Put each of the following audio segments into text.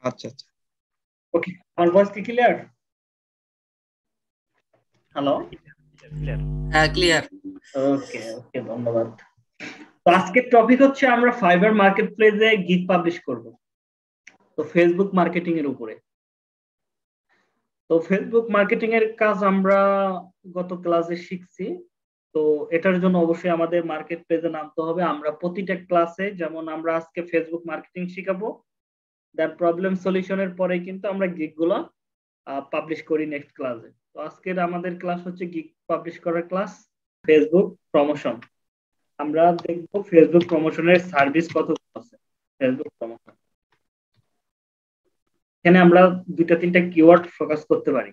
আচ্ছা আচ্ছা। ওকে, আমার ভয়েস কি ক্লিয়ার? হ্যালো। ক্লিয়ার। হ্যাঁ, ক্লিয়ার। ওকে ওকে, ধন্যবাদ। তো আজকের টপিক হচ্ছে আমরা ফাইবার মার্কেট প্লেসে গিগ পাবলিশ করব। তো ফেসবুক মার্কেটিং এর উপরে। তো ফেসবুক মার্কেটিং এর কাজ আমরা গত ক্লাসে শিখছি। তো এটার জন্য অবশ্যই আমাদের মার্কেট প্লেসে নামতে হবে। আমরা প্রতিটা ক্লাসে, যেমন আমরা আজকে ফেসবুক মার্কেটিং শিখাবো, দেন প্রবলেম সলিউশনের পরে কিন্তু আমরা গিগ গুলো পাবলিশ করি নেক্সট ক্লাসে। তো আজকের আমাদের ক্লাস হচ্ছে গিগ পাবলিশ করার ক্লাস, ফেসবুক প্রমোশন। আমরা দেখবো ফেসবুক প্রমোশনের সার্ভিস কত আছে। ফেসবুক প্রমোশন, এখানে আমরা দুইটা তিনটা কিওয়ার্ড ফোকাস করতে পারি।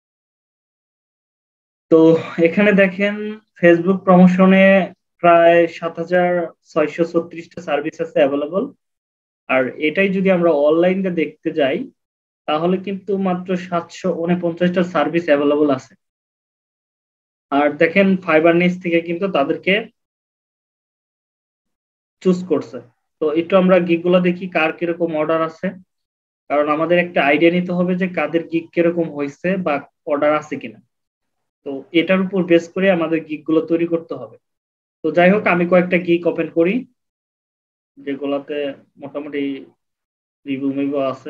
তো এখানে দেখেন ফেসবুক প্রমোশনে প্রায় 7,636টা সার্ভিস আছে অ্যাভেলেবল। আর এটাই যদি আমরা অনলাইনে দেখতে যাই তাহলে কিন্তু মাত্র 749টা সার্ভিস অ্যাভেলেবল আছে। আর দেখেন ফাইবার নিচ থেকে কিন্তু তাদেরকে চুজ করছে। তো একটু আমরা গিগ গুলো দেখি কার কিরকম অর্ডার আছে, কারণ আমাদের একটা আইডিয়া নিতে হবে যে কাদের গিগ কিরকম হয়েছে বা অর্ডার আছে কিনা। তো এটার উপর বেস করে আমাদের গিগ গুলো তৈরি করতে হবে। তো যাই হোক, আমি কয়েকটা গিগ ওপেন করি যেগুলাতে মোটামুটি রিভিউ মিভিউ আছে।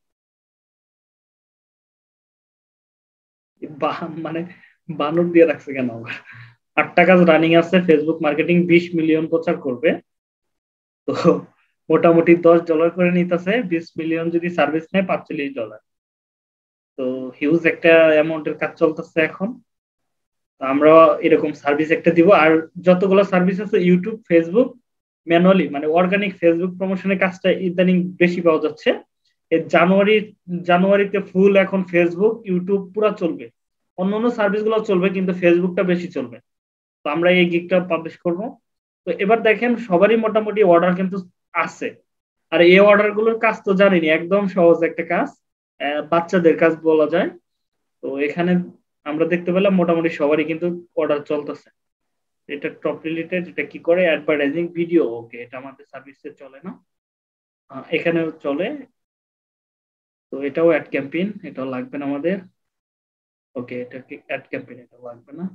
মানে বানর দিয়ে রাখছে কেন আবার? 8টা কাজ রানিং আছে, ফেসবুক মার্কেটিং 20 মিলিয়ন প্রচার করবে। তো মোটামুটি $10 করে নিতেছে, 20 মিলিয়ন যদি সার্ভিস নেয় $45। তো হিউজ একটা অ্যামাউন্টের কাজ চলতেছে এখন। তো আমরা এরকম সার্ভিস একটা দিব। আর যতগুলো সার্ভিস আছে ইউটিউব, ফেসবুক, ম্যানুয়ালি মানে অর্গানিক ফেসবুক প্রমোশনের কাজটা ইদানিং বেশি পাওয়া যাচ্ছে। এই জানুয়ারিতে ফুল এখন ফেসবুক ইউটিউব পুরো চলবে। অন্যান্য সার্ভিস গুলো চলবে কিন্তু ফেসবুকটা বেশি চলবে। তো আমরা এই গিগটা পাবলিশ করব। তো এবার দেখেন সবারই মোটামুটি অর্ডার কিন্তু আছে। আর এই অর্ডার গুলোর কাজ তো জানিনি, একদম সহজ একটা কাজ, বাচ্চাদের কাজ বলা যায়। তো এখানে আমরা দেখতে পেলাম মোটামুটি সবারই কিন্তু অর্ডার চলতেছে। এটা টপ রিলেটেড, এটা কি করে অ্যাডভার্টাইজিং ভিডিও। ওকে, এটা আমাদের সার্ভিসে চলে না, এখানেও চলে। তো এটাও অ্যাড ক্যাম্পেইন, এটাও লাগবে না আমাদের। ওকে, এটা কি অ্যাড ক্যাম্পেইন, এটা লাগবে না।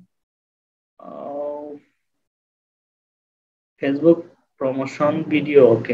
Facebook promotion video, okay.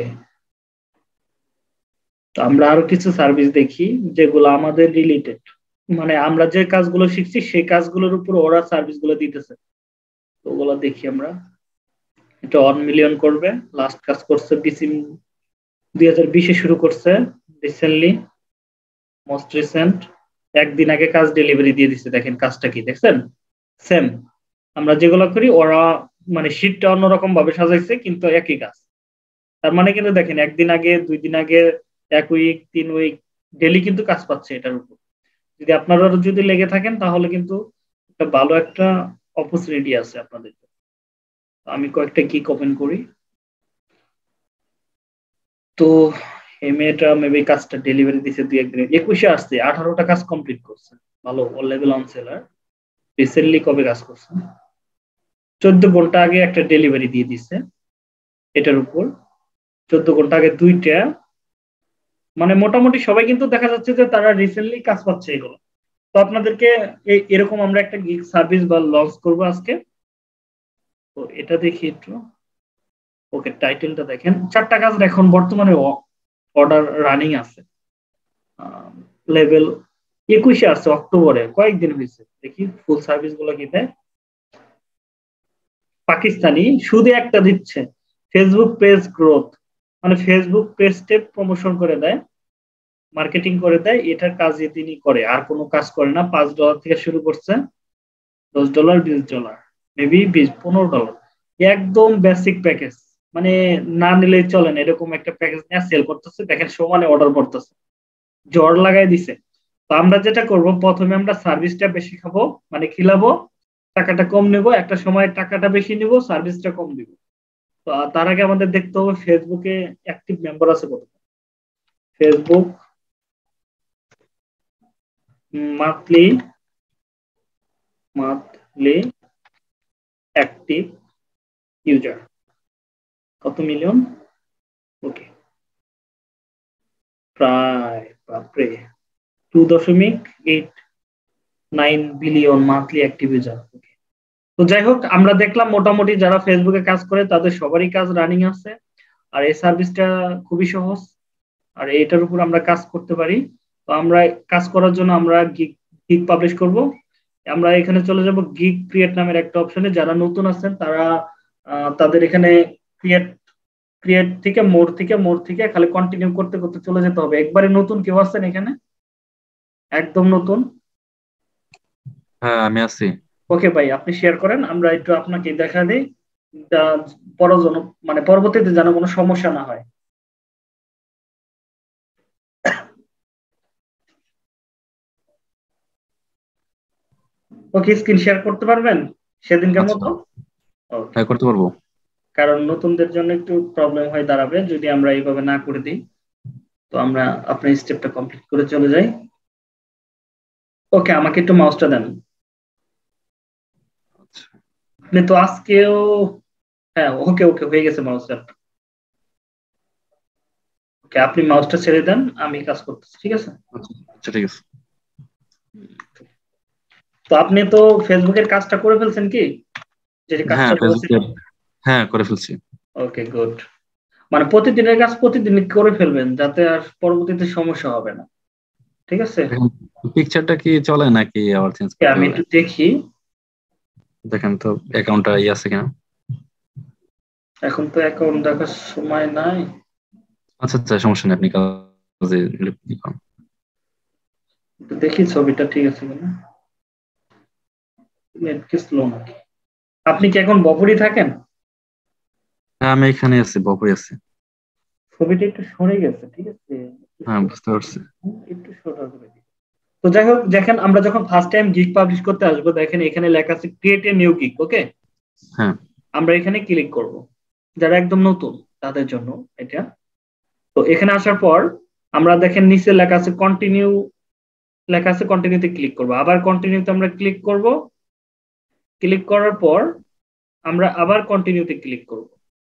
তো আমরা আরো কিছু সার্ভিস দেখি যেগুলো আমাদের রিলেটেড, মানে আমরা যে কাজগুলো শিখছি সেই কাজগুলোর উপর ওরা সার্ভিস গুলো দিতেছে। তো ওগুলো দেখি আমরা। এটা 1 মিলিয়ন করবে, লাস্ট কাজ করছে 2020-এ শুরু করছে, রিসেন্টলি, মোস্ট রিসেন্ট। একদিন আগে কাজ ডেলিভারি দিয়ে দিচ্ছে। দেখেন কাজটা কি দেখছেন, সেম আমরা যেগুলো করি ওরা, মানে শীটটা অন্যরকম ভাবে সাজাইছে কিন্তু একই কাজ। তার মানে কিন্তু দেখেন একদিন আগে, 2 দিন আগে, 1 উইক, 3 উইক, ডেলি কিন্তু কাজ পাচ্ছে এটার উপর। যদি আপনারা যদি লেগে থাকেন তাহলে কিন্তু একটা ভালো একটা অপরচুনিটি আছে আপনাদের। আমি কয়েকটা গিগ ওপেন করি। তো এই মেয়েটা মেবি কাজটা ডেলিভারি দিছে 2-1 দিনে, 21-এ আসছে, 18টা কাজ কমপ্লিট করছে। ভালো, ও লেভেল অন সেলার। রিসেন্টলি কবে কাজ করছে, 14 ঘন্টা আগে একটা ডেলিভারি দিয়ে দিছে এটার উপর। 14 ঘন্টা আগে 2টা। মানে মোটামুটি সবাই কিন্তু দেখা যাচ্ছে যে তারা রিসেন্টলি কাজ পাচ্ছে এগুলো। তো আপনাদেরকে এরকম আমরা একটা গিগ সার্ভিস বা লঞ্চ করব আজকে। তো এটা দেখি একটু। ওকে, টাইটেলটা দেখেন, 4টা কাজ এখন বর্তমানে অর্ডার রানিং আছে। লেভেল 21-এ আসছে, অক্টোবরে, কয়েকদিন হয়েছে। দেখি ফুল সার্ভিস গুলো কি দেয়। পাকিস্তানি শুধু একটা দিচ্ছে, ফেসবুক পেজ গ্রোথ, মানে ফেসবুক পেজটে প্রমোশন করে দেয়, মার্কেটিং করে দেয়। এটার কাজই তিনি করে, আর কোনো কাজ করে না। $5 থেকে শুরু করছে, $10, $20, মেবি $20, $15। একদম বেসিক প্যাকেজ, মানে না নিলেই চলেন এরকম একটা প্যাকেজ নিয়ে সেল করতেছে। দেখেন সমানে অর্ডার পড়তেছে, জ্বর লাগাই দিছে। তো আমরা যেটা করব, প্রথমে আমরা সার্ভিসটা বেশি খাবো, মানে খিলাবো, টাকাটা কম নেব। একটা সময় টাকাটা বেশি নিব, সার্ভিসটা কম দিব। তো তার আগে আমাদের দেখতে হবে ফেসবুকে অ্যাক্টিভ মেম্বার আছে কত। Facebook monthly monthly active user কত মিলিয়ন। ওকে, প্রায় বাপরে, 2.89 বিলিয়ন মান্থলি অ্যাক্টিভ ইউজার। তো যাই হোক, আমরা দেখলাম মোটামুটি যারা ফেসবুকে কাজ করে তাদের সবারই কাজ রানিং আছে। আর এই সার্ভিসটা খুবই সহজ, আর এটার উপর আমরা কাজ করতে পারি। তো আমরা কাজ করার জন্য আমরা গিগ গিগ পাবলিশ করব। আমরা এখানে চলে যাব গিগ ক্রিয়েট নামের একটা অপশনে। যারা নতুন আছেন তারা তাদের এখানে ক্রিয়েট ক্রিয়েট থেকে মোর থেকে খালি কন্টিনিউ করতে করতে চলে যেতে হবে। একবারে নতুন কেউ আছেন এখানে? একদম নতুন? হ্যাঁ, আমি আছি। ওকে ভাই, আপনি শেয়ার করেন, আমরা একটু আপনাকে দেখা দিই, যা- পরজন মানে পরবর্তীতে যেন কোনো সমস্যা না হয়। ওকে, স্ক্রিন শেয়ার করতে পারবেন সেদিনকার আচ্ছা, মতো? ওকে। হ্যাঁ করতে পারবো। কারণ নতুনদের জন্য একটু প্রবলেম হয়ে দাঁড়াবে যদি আমরা এইভাবে না করে দিই। তো আমরা আপনার স্টেপটা কমপ্লিট করে চলে যাই। ওকে, আমাকে একটু মাউসটা দেন। আচ্ছা আপনি তো আজকেও, হ্যাঁ ওকে ওকে, হয়ে গেছে মাউসটা। ওকে, আপনি মাউসটা ছেড়ে দেন, আমি কাজ করতেছি, ঠিক আছে? আচ্ছা আচ্ছা, ঠিক আছে। তো আপনি তো ফেসবুকের কাজটা করে ফেলছেন কি, যে হ্যাঁ কাজটা বলছিল? ফেসবুকে, হ্যাঁ করে ফেলছি। Okay good. মানে প্রতিদিনের কাজ প্রতিদিন করে ফেলবেন, যাতে আর পরবর্তীতে সমস্যা হবে না, ঠিক আছে? এখন পিকচারটা কি চলে নাকি আবার চেঞ্জ Okay, করতে আমি হবে? একটু দেখি। দেখেন তো অ্যাকাউন্টটা ইয়ে আছে কিনা। এখন তো অ্যাকাউন্ট দেখার সময় নাই। আচ্ছা আচ্ছা, সমস্যা নেই, আপনি কাজে লিপ্ত হন। একটু দেখি ছবিটা ঠিক আছে কিনা। নেট কি স্লো নাকি? আপনি কি এখন বপুরি থাকেন? হ্যাঁ আমি এখানে আছি, বপুরি আছি। ছবিটা একটু সরে গেছে, ঠিক আছে? একটু হ্যাঁ বুঝতে পারছি। একটু সরা করে দিই। তো যাই হোক, দেখেন আমরা যখন ফার্স্ট টাইম গিগ পাবলিশ করতে আসবো, দেখেন এখানে লেখা আছে create a new gig. Okay, হ্যাঁ আমরা এখানে ক্লিক করব, যারা একদম নতুন তাদের জন্য এটা। তো এখানে আসার পর আমরা দেখেন নিচে লেখা আছে কন্টিনিউ, লেখা আছে কন্টিনিউতে ক্লিক করব। আবার কন্টিনিউতে আমরা ক্লিক করব। ক্লিক করার পর আমরা আবার কন্টিনিউতে ক্লিক করব।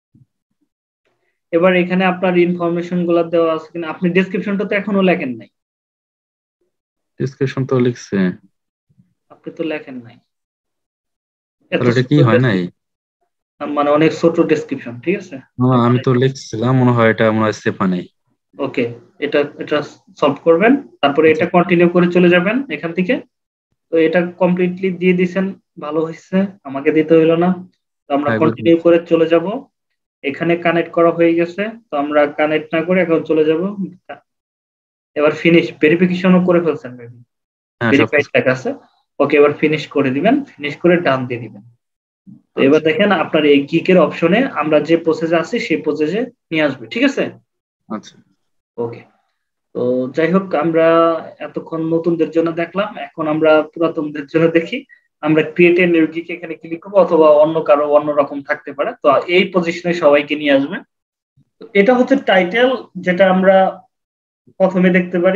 এবার এখানে আপনার ইনফরমেশন গুলা দেওয়া আছে কিনা, আপনি ডেসক্রিপশনটা তো এখনো লেখেন নাই। ডিসক্রিপশন তো লিখছে। আপনি তো লেখেন নাই, এত তাহলে এটা কি ছোট হয় নাই? মানে অনেক ছোট ডেসক্রিপশন, ঠিক আছে? আমি তো লিখছিলাম, মনে হয় এটা মনে হয় সেভ হয় নাই। ওকে, এটা এটা সলভ করবেন, তারপরে আচ্ছা এটা কন্টিনিউ করে চলে যাবেন এখান থেকে। তো এটা কমপ্লিটলি দিয়ে দিছেন, ভালো হয়েছে, আমাকে দিতে হইলো না। তো আমরা হ্যাঁ এগুলো কন্টিনিউ করে চলে যাব। এখানে কানেক্ট করা হয়ে গেছে, তো আমরা কানেক্ট না করে এখন চলে যাব। এবার ফিনিশ ভেরিফিকেশনও করে ফেলছেন, হ্যাঁ ভেরিফাইড সবকিছু। লেখা আছে। ওকে, এবার ফিনিশ করে দিবেন, ফিনিশ করে ডান দিয়ে দিবেন। তো এবার আচ্ছা দেখেন আপনার এই গিকের অপশনে আমরা যে প্রসেসে আছি সেই প্রসেসে নিয়ে আসবে, ঠিক আছে? আচ্ছা ওকে। তো যাই হোক, আমরা এতক্ষণ নতুনদের জন্য দেখলাম, এখন আমরা পুরাতনদের জন্য দেখি। আমরা ক্রিয়েট এ নিউ গিক এখানে ক্লিক করবো, অথবা অন্য কারো অন্য রকম থাকতে পারে। তো এই পজিশনে সবাইকে নিয়ে আসবে। তো এটা হচ্ছে টাইটেল, যেটা আমরা প্রথমে দেখতে পারি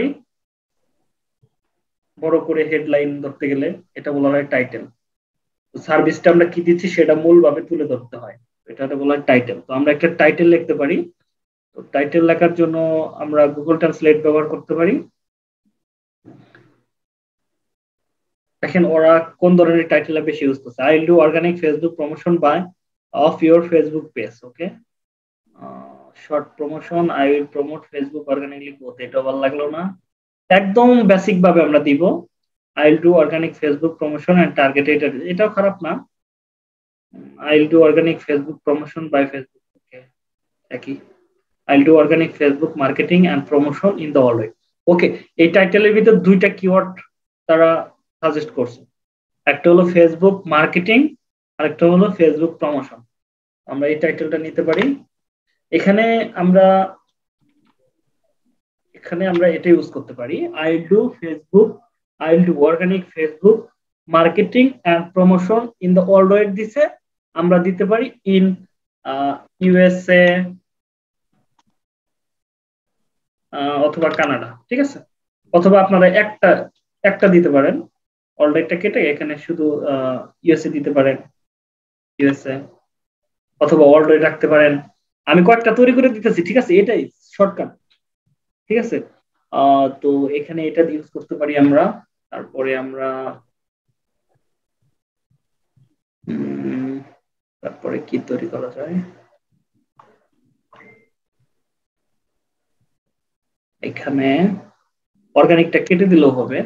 বড় করে হেডলাইন ধরতে গেলে, এটা বলা হয় টাইটেল। সার্ভিসটা আমরা কি দিচ্ছি সেটা মূলভাবে তুলে ধরতে হয়, এটাতে বলা হয় টাইটেল। তো আমরা একটা টাইটেল লিখতে পারি। তো টাইটেল লেখার জন্য আমরা গুগল ট্রান্সলেট ব্যবহার করতে পারি। দেখেন ওরা কোন ধরনের টাইটেল বেশি ইউজ করছে। I will do organic Facebook promotion by of your Facebook page. Okay, short promotion, I will promote Facebook organically both, এটা ভালো লাগলো না। একদম বেসিক ভাবে আমরা দিব I will do organic Facebook promotion and targeted, এটাও খারাপ না। I will do organic Facebook promotion by Facebook, okay একই। I will do organic Facebook marketing and promotion in the world. Okay, এই টাইটেলের ভিতর দুইটা কিওয়ার্ড তারা সাজেস্ট করছে, একটা হলো ফেসবুক মার্কেটিং, আরেকটা হলো ফেসবুক প্রমোশন। আমরা এই টাইটেলটা নিতে পারি। এখানে আমরা এখানে আমরা এটা ইউজ করতে পারি, I do Facebook, I do organic Facebook marketing and promotion in the worldwide দিছে, আমরা দিতে পারি ইন ইউএসএ অথবা কানাডা, ঠিক আছে? অথবা আপনারা একটা একটা দিতে পারেন, অলরাইটটা কেটে এখানে শুধু ইউএসএ দিতে পারেন, ইউএসএ, অথবা ওয়ার্ল্ড রাখতে পারেন। আমি কয়েকটা তৈরি করে দিতেছি, ঠিক আছে? এটাই শর্টকাট, ঠিক আছে? তো এখানে এটা ইউজ করতে পারি আমরা। তারপরে আমরা তারপরে কি তৈরি করা যায়, এখানে অর্গানিকটা কেটে দিলেও হবে।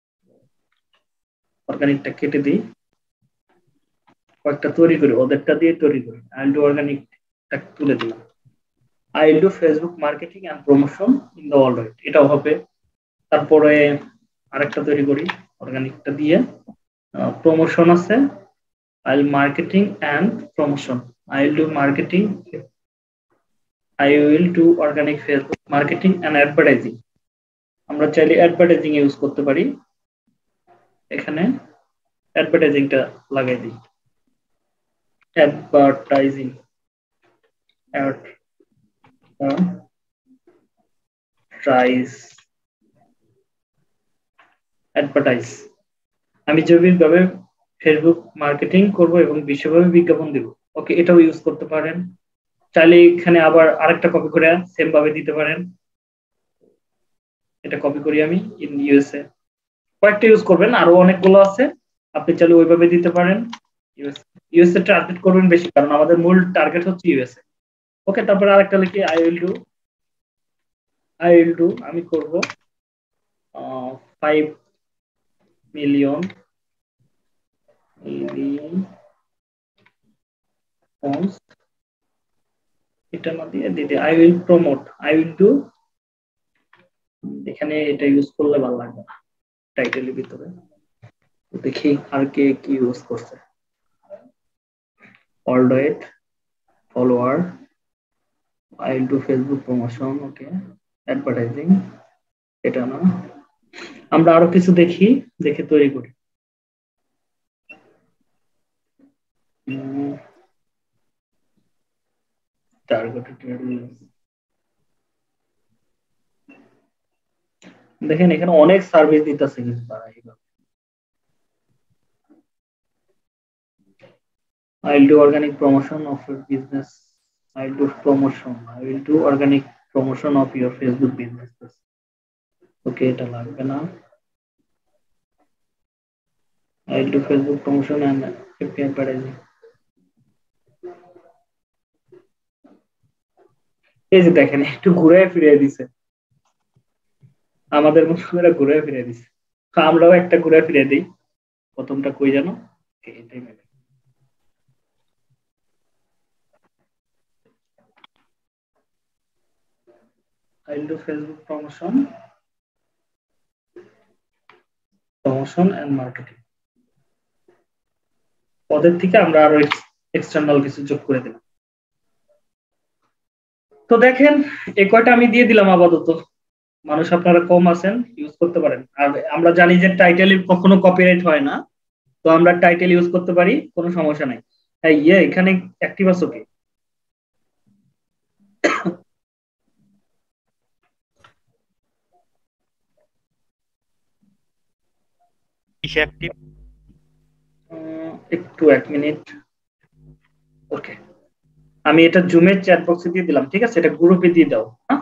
অর্গানিকটা কেটে দিই, কয়েকটা তৈরি করি, ওদেরটা দিয়ে তৈরি করি। আইল ডু অর্গানিকটা তুলে দিলাম। I'll do Facebook marketing and promotion in the worldwide, এটাও হবে। তারপরে আরেকটা তৈরি করি অর্গানিকটা দিয়ে, প্রমোশন আছে, I'll marketing and promotion, I'll do marketing, I will do organic Facebook marketing and advertising. আমরা চাইলে অ্যাডভার্টাইজিং ইউজ করতে পারি, এখানে অ্যাডভার্টাইজিংটা লাগাই দিই, অ্যাডভার্টাইজিং, অ্যাডভার্টাইজ। আমি জৈবিকভাবে ফেসবুক মার্কেটিং করব এবং বিশ্বব্যাপী বিজ্ঞাপন দেব। ওকে, এটাও ইউজ করতে পারেন। চাইলে এখানে আবার আরেকটা কপি করে সেম ভাবে দিতে পারেন। এটা কপি করি আমি, ইন ইউএসএ। কয়েকটা ইউজ করবেন, আরো অনেকগুলো আছে, আপনি চাইলে ওইভাবে দিতে পারেন। ইউএসএ টার্গেট করবেন বেশি, কারণ আমাদের মূল টার্গেট হচ্ছে ইউএসএ। ওকে, তারপরে আরেকটা লিখি, আই উইল ডু, আমি করব 5 মিলিয়ন এটা না দিয়ে দিদি I will promote, I will do, এখানে এটা ইউজ করলে ভালো লাগবে না টাইটেলের ভিতরে। দেখি আর কে কি ইউজ করছে। Alright, follower, I will do Facebook promotion, okay, advertising, এটা না। আমরা আরো কিছু দেখি, দেখে তৈরি করি। দেখেন এখানে অনেক সার্ভিস দিতেছে কিন্তু তারা এইভাবে। I'll do organic promotion of your business. I'll do promotion. I will do organic promotion of your Facebook business. Okay, এটা লাগবে না। I'll do Facebook promotion and advertising. এই যে দেখেন একটু ঘুরে ফিরে দিছে, আমাদের মতো করে ঘুরে ফিরে দিছে। আমরাও একটা ঘুরে ফিরে দিই। প্রথমটা কই জানো, এটাই maybe. I'll do Facebook promotion and marketing. ওদের থেকে আমরা আরো এক্সটার্নাল কিছু যোগ করে দিলাম। তো দেখেন এই কয়টা আমি দিয়ে দিলাম আপাতত। মানুষ আপনারা কম আছেন, ইউজ করতে পারেন। আর আমরা জানি যে টাইটেল কখনো কপিরাইট হয় না, তো আমরা টাইটেল ইউজ করতে পারি, কোনো সমস্যা নাই। হ্যাঁ, এখানে অ্যাক্টিভ আছো কি? একটু 1 মিনিট। ওকে, আমি এটা জুমের চ্যাট বক্সে দিয়ে দিলাম, ঠিক আছে? এটা গ্রুপে দিয়ে দাও, হ্যাঁ?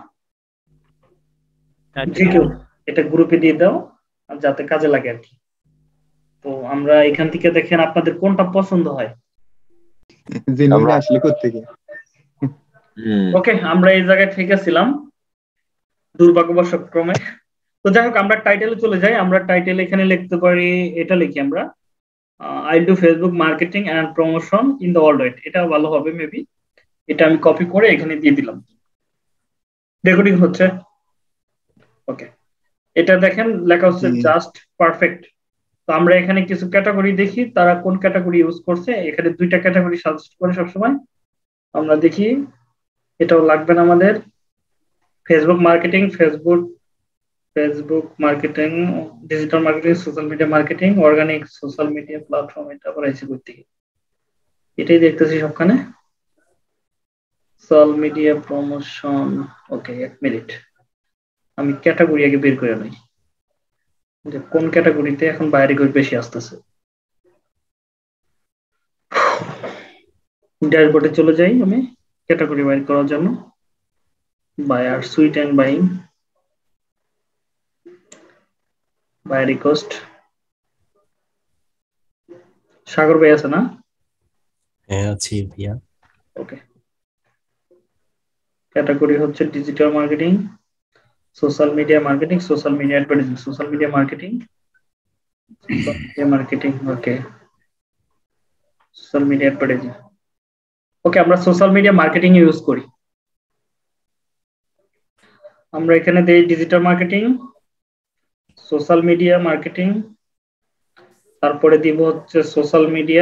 যে কেউ এটা গ্রুপে দিয়ে দাও, যাতে কাজে লাগে আর কি। তো আমরা এখান থেকে দেখেন আপনাদের কোনটা পছন্দ হয়। আমরা আসলে কোত্থেকে? ওকে, আমরা এই জায়গায় ঠিক ছিলাম দুর্ভাগ্যবশত ক্রমে। তো যাই হোক, আমরা টাইটেলে চলে যাই। আমরা টাইটেল এখানে লিখতে পারি, এটা লিখি আমরা, I do Facebook marketing and promotion in the worldwide. এটা ভালো হবে মেবি। এটা আমি কপি করে এখানে দিয়ে দিলাম। রেকর্ডিং হচ্ছে। ওকে, এটা দেখেন লেখা হচ্ছে জাস্ট পারফেক্ট। তো আমরা এখানে কিছু ক্যাটাগরি দেখি, তারা কোন ক্যাটাগরি ইউজ করছে। এখানে 2টা ক্যাটাগরি সাজেস্ট করে সবসময়। আমরা দেখি, এটাও লাগবে না আমাদের। Facebook marketing, Facebook marketing, digital marketing, social media marketing, organic social media platform, এটা করাইছি করতে। এটাই দেখতেছি সবখানে, social media promotion. Okay, 1 minute, আমি ক্যাটাগরি আগে বের করে নিই যে কোন ক্যাটাগরিতে এখন বাইরে বেশি আসতেছে। ড্যাশবোর্ডে চলে যাই আমি ক্যাটাগরি বাইর করার জন্য। বায়ার, সুইট and buying, buy request. Sagar ভাই আছে না? হ্যাঁ আছি ভাইয়া। ওকে, ক্যাটাগরি হচ্ছে digital marketing, social media marketing, social media advertising, social media marketing, social media marketing. Okay, social media advertising. Okay, আমরা সোশ্যাল মিডিয়া মার্কেটিং ইউজ করি। আমরা এখানে দেই digital marketing, social media marketing, তারপরে দিব হচ্ছে social media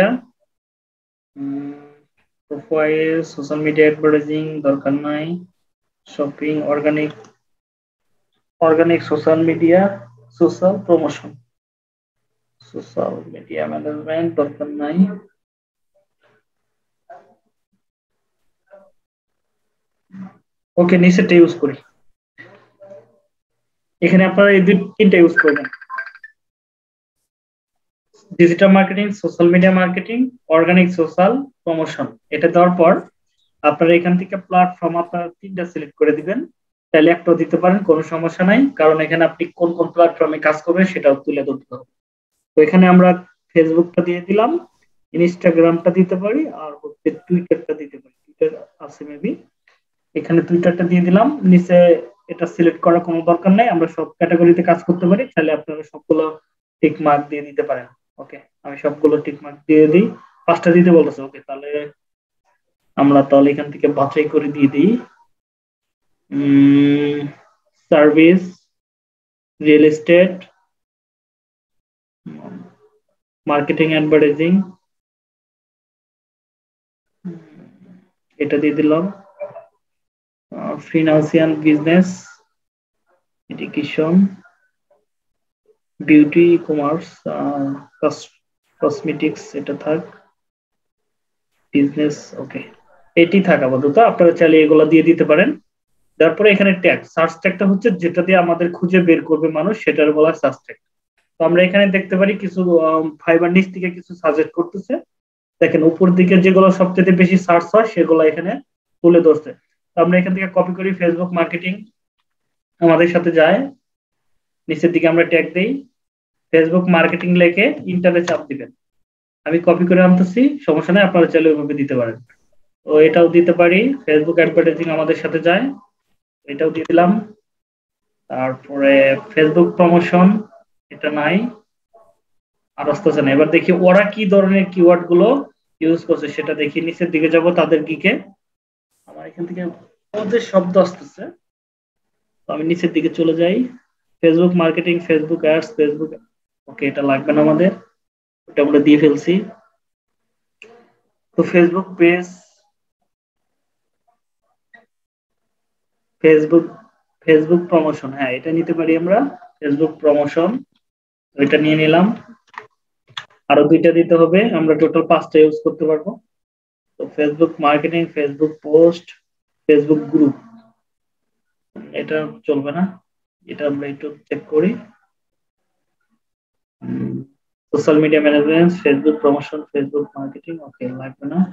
profile, social media advertising দরকার নাই, shopping, organic social media, social promotion, social media management দরকার নাই। ওকে, নিচেটা ইউজ করি। এখানে আপনারা এই তিনটা ইউজ করবেন, digital marketing, social media marketing, organic social promotion. এটা দেওয়ার পর আপনারা এখান থেকে প্ল্যাটফর্ম আপনারা তিনটা সিলেক্ট করে দিবেন। তাহলে একটাও দিতে পারেন, কোনো সমস্যা নাই, কারণ এখানে আপনি কোন কোন প্ল্যাটফর্মে কাজ করবেন সেটাও তুলে ধরতে হবে। তো এখানে আমরা ফেসবুকটা দিয়ে দিলাম, ইনস্টাগ্রামটা দিতে পারি, আর হচ্ছে টুইটারটা দিতে পারি। টুইটার আছে মেবি, এখানে টুইটারটা দিয়ে দিলাম। নিচে এটা সিলেক্ট করার কোনো দরকার নাই, আমরা সব ক্যাটাগরিতে কাজ করতে পারি। তাহলে আপনারা সবগুলো টিক মার্ক দিয়ে দিতে পারেন। ওকে, আমি সবগুলো টিক মার্ক দিয়ে দিই। 5টা দিতে বলতেছে। ওকে, তাহলে আমরা এখান থেকে বাছাই করে দিয়ে দিই service, real estate, marketing advertising, এটা দিয়ে দিলাম। Financial business, education, beauty, commerce, cosmetics, এটা থাক, বিজনেস। ওকে, এটি থাক আপাতত। আপনারা চাইলে এগুলো দিয়ে দিতে পারেন। তারপরে এখানে ট্যাগ, সার্চ ট্যাগটা হচ্ছে যেটা দিয়ে আমাদের খুঁজে বের করবে মানুষ, সেটার বলা সার্চ ট্যাগ। তো আমরা এখানে দেখতে পারি কিছু ফাইবার নিচ থেকে কিছু সাজেস্ট করতেছে। দেখেন উপর দিকে যেগুলো সবচেয়ে বেশি সার্চ হয় সেগুলো এখানে তুলে ধরছে। তো আমরা এখান থেকে কপি করি, ফেসবুক মার্কেটিং আমাদের সাথে যায়, নিচের দিকে আমরা ট্যাগ দেই, ফেসবুক মার্কেটিং লিখে ইন্টারে চাপ দিবেন। আমি কপি করে আনতেছি, সমস্যা নেই, আপনারা চাইলে ওইভাবে দিতে পারেন। তো এটাও দিতে পারি, ফেসবুক অ্যাডভার্টাইজিং আমাদের সাথে যায়, এটাও দিয়ে দিলাম। তারপরে ফেসবুক প্রমোশন, এটা নাই, আর আসতেছে না। এবার দেখি ওরা কি ধরনের কিওয়ার্ড গুলো ইউজ করছে সেটা দেখি। নিচের দিকে যাব, তাদের গিকে আমার এখান থেকে ওদের শব্দ আসতেছে, তো আমি নিচের দিকে চলে যাই। Facebook marketing, Facebook ads, Facebook. Okay, এটা লাগবে না আমাদের, এটা আমরা দিয়ে ফেলছি। তো ফেসবুক পেজ, ফেসবুক প্রমোশন, হ্যাঁ এটা নিতে পারি আমরা, ফেসবুক প্রমোশন, ওইটা নিয়ে নিলাম। আরো 2টা দিতে হবে, আমরা টোটাল 5টা ইউজ করতে পারবো। তো Facebook marketing, Facebook post, Facebook group, এটা চলবে না, এটা আমরা একটু চেক করি। Social media management, Facebook promotion, Facebook marketing, okay লাগবে না।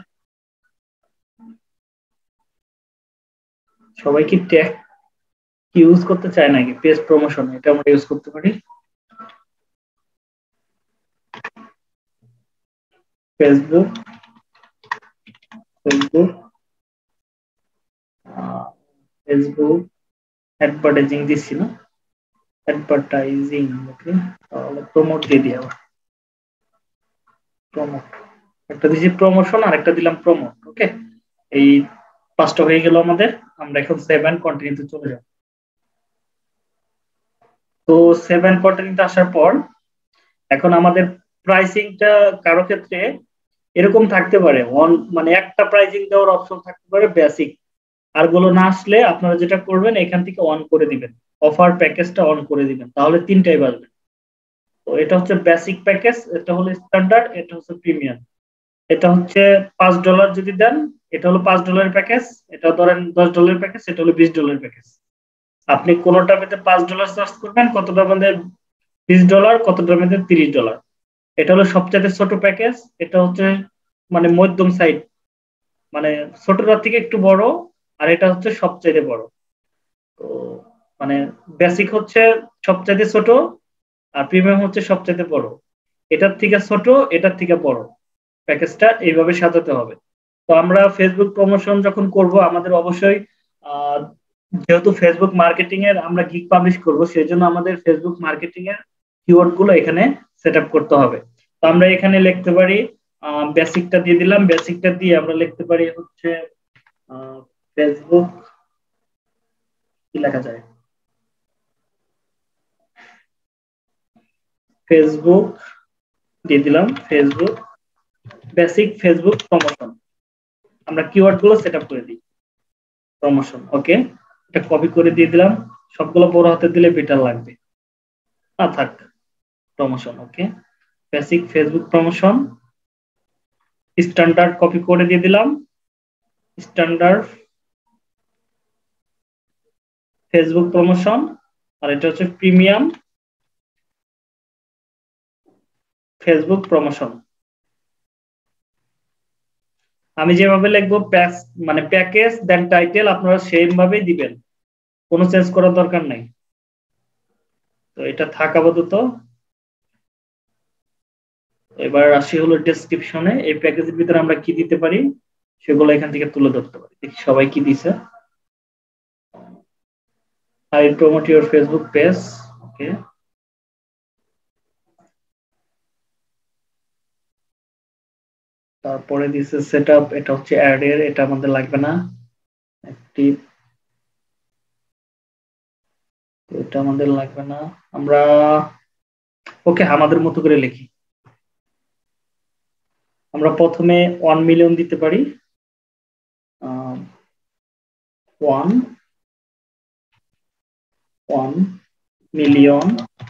সবাই কি ট্যাগ ইউজ করতে চায় নাকি? পেজ প্রমোশন, এটা আমরা ইউজ করতে পারি। ফেসবুক অ্যাডভার্টাইজিং দিচ্ছি না, অ্যাডভার্টাইজিং। ওকে, তাহলে প্রমোট দিয়ে দিই আবার, প্রমোট। একটা দিচ্ছি প্রমোশন আর একটা দিলাম প্রমোট। ওকে, এই 5টা হয়ে গেল আমাদের। আমরা এখন সেভ এন্ড কন্টিনিউতে চলে যাব। তো সেভ এন্ড কন্টিনিউতে আসার পর এখন আমাদের প্রাইসিংটা কারো ক্ষেত্রে এরকম থাকতে পারে, মানে একটা প্রাইসিং দেওয়ার অপশন থাকতে পারে বেসিক, আর গুলো না আসলে আপনারা যেটা করবেন এখান থেকে অন করে দিবেন, অফার প্যাকেজটা অন করে দিবেন, তাহলে 3টাই বাজবে। তো এটা হচ্ছে বেসিক প্যাকেজ, এটা হলো স্ট্যান্ডার্ড, এটা হচ্ছে প্রিমিয়াম। এটা হচ্ছে $5 যদি দেন, এটা হলো $5 প্যাকেজ, এটা ধরেন $10 প্যাকেজ, এটা হলো $20 প্যাকেজ। আপনি কোনোটা পেতে $5 চার্জ করবেন, কতটা মধ্যে $20, কতটার মধ্যে $30। এটা হলো সবচেয়ে ছোট প্যাকেজ, এটা হচ্ছে মানে মধ্যম সাইড, মানে ছোটটার থেকে একটু বড়, আর এটা হচ্ছে সবচেয়ে বড়। তো মানে বেসিক হচ্ছে সবচেয়ে ছোট, আর প্রিমিয়াম হচ্ছে সবচেয়ে বড়, এটার থেকে ছোট, এটার থেকে বড়। প্যাকেজটা এইভাবে সাজাতে হবে। তো আমরা ফেসবুক প্রমোশন যখন করব আমাদের অবশ্যই আহ, যেহেতু ফেসবুক মার্কেটিং এর আমরা গিগ পাবলিশ করব, সেই জন্য আমাদের ফেসবুক মার্কেটিং এর কিওয়ার্ড গুলো এখানে সেট আপ করতে হবে। তো আমরা এখানে লিখতে পারি, বেসিকটা দিয়ে দিলাম, বেসিকটা দিয়ে আমরা লিখতে পারি হচ্ছে ফেসবুক, কি লেখা যায়, ফেসবুক দিয়ে দিলাম, ফেসবুক বেসিক ফেসবুক প্রমোশন। আমরা কিওয়ার্ড গুলো সেট আপ করে দিই, প্রমোশন। ওকে, এটা কপি করে দিয়ে দিলাম, সবগুলো বড় হাতে দিলে বেটার লাগবে, না থাক, promotion. Okay, basic Facebook promotion, standard copy করে দিয়ে দিলাম, স্ট্যান্ডার্ড ফেসবুক প্রমোশন। আর এটা হচ্ছে প্রিমিয়াম ফেসবুক প্রমোশন। আমি যেভাবে লিখবো মানে প্যাকেজ দেন টাইটেল আপনারা সেম ভাবেই দিবেন, কোনো চেঞ্জ করার দরকার নাই। তো এটা থাক আপাতত। এবার আসি হলো ডেসক্রিপশনে, এই প্যাকেজের ভিতরে আমরা কি দিতে পারি সেগুলো এখান থেকে তুলে ধরতে পারি। দেখি সবাই কি দিছে। I promote your Facebook page. ওকে, তারপরে দিছে সেটআপ, এটা হচ্ছে অ্যাড এর, এটা আমাদের লাগবে না। অ্যাক্টিভ, এটা আমাদের লাগবে না। আমরা ওকে আমাদের মতো করে লিখি। আমরা প্রথমে 1 মিলিয়ন দিতে পারি, 1 মিলিয়ন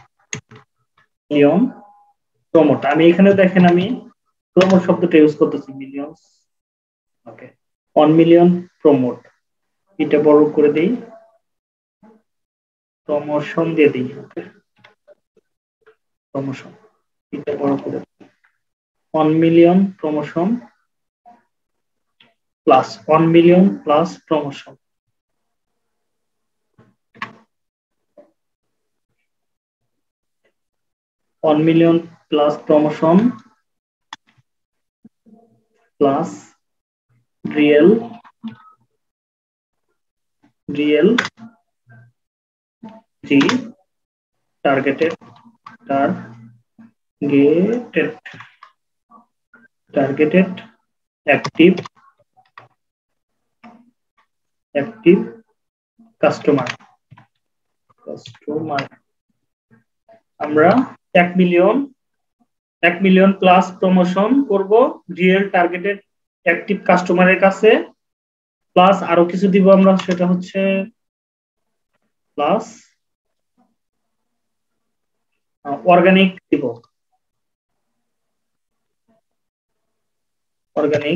প্রমোট। আমি এখানে দেখেন আমি প্রমোট শব্দটা ইউজ করতেছি, মিলিয়ন। ওকে, 1 মিলিয়ন প্রমোট, এটা বড় করে দেই, প্রমোশন দিয়ে দিই। ওকে, প্রমোশন, এটা বড় করে 1 million promotion plus 1 million plus promotion. $1 million plus promotion plus real targeted active customer। আমরা 1 মিলিয়ন প্লাস প্রমোশন করব রিয়েল টার্গেটেড অ্যাক্টিভ কাস্টমারের কাছে, প্লাস আরো কিছু দিব আমরা, সেটা হচ্ছে প্লাস অর্গানিক দিব, অর্গানিক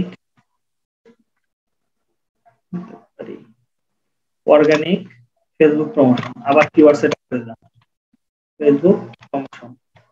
ফেসবুক প্রমোশন। আবার কিওয়ার্ড সেট করে দিলাম, ফেসবুক প্রমোশন।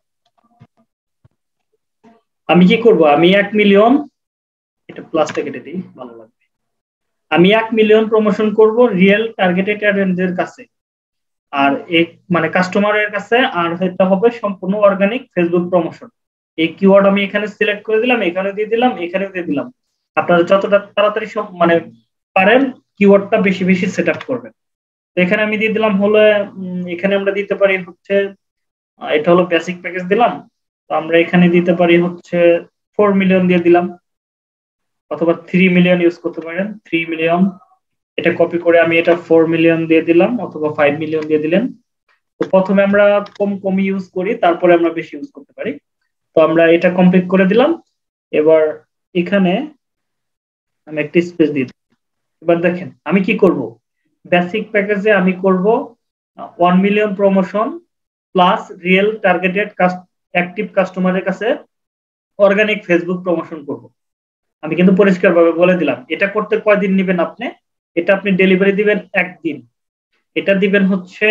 আমি কি করব, আমি 1 মিলিয়ন, এটা প্লাসটা কেটে দিই ভালো লাগবে, আমি 1 মিলিয়ন প্রমোশন করব রিয়েল টার্গেটেড অডিয়েন্সের কাছে, আর এই মানে কাস্টমারের কাছে, আর এটা হবে সম্পূর্ণ অর্গানিক ফেসবুক প্রমোশন। এই কিওয়ার্ড আমি এখানে সিলেক্ট করে দিলাম, এখানে দিয়ে দিলাম, এখানে দিয়ে দিলাম। আপনারা যতটা তাড়াতাড়ি সব মানে পারেন কিওয়ার্ডটা বেশি বেশি সেট আপ করবেন। তো এখানে আমি দিয়ে দিলাম হলো, এখানে আমরা দিতে পারি হচ্ছে, এটা হলো বেসিক প্যাকেজ দিলাম, তো আমরা এখানে দিতে পারি হচ্ছে 4 মিলিয়ন দিয়ে দিলাম, অথবা 3 মিলিয়ন ইউজ করতে পারেন, 3 মিলিয়ন। এটা কপি করে আমি এটা 4 মিলিয়ন দিয়ে দিলাম, অথবা 5 মিলিয়ন দিয়ে দিলেন। তো প্রথমে আমরা কম ইউজ করি, তারপরে আমরা বেশি ইউজ করতে পারি। তো আমরা এটা কমপ্লিট করে দিলাম। এবার এখানে আমি একটা স্পেস দিয়ে দিই। এবার দেখেন আমি কি করব, বেসিক প্যাকেজে আমি করব 1 million promotion plus real targeted active কাস্টমারের কাছে অর্গানিক ফেসবুক প্রমোশন করব। আমি কিন্তু পরিষ্কারভাবে বলে দিলাম, এটা করতে কয়দিন নেবেন আপনি, এটা আপনি ডেলিভারি দিবেন 1 দিন, এটা দিবেন হচ্ছে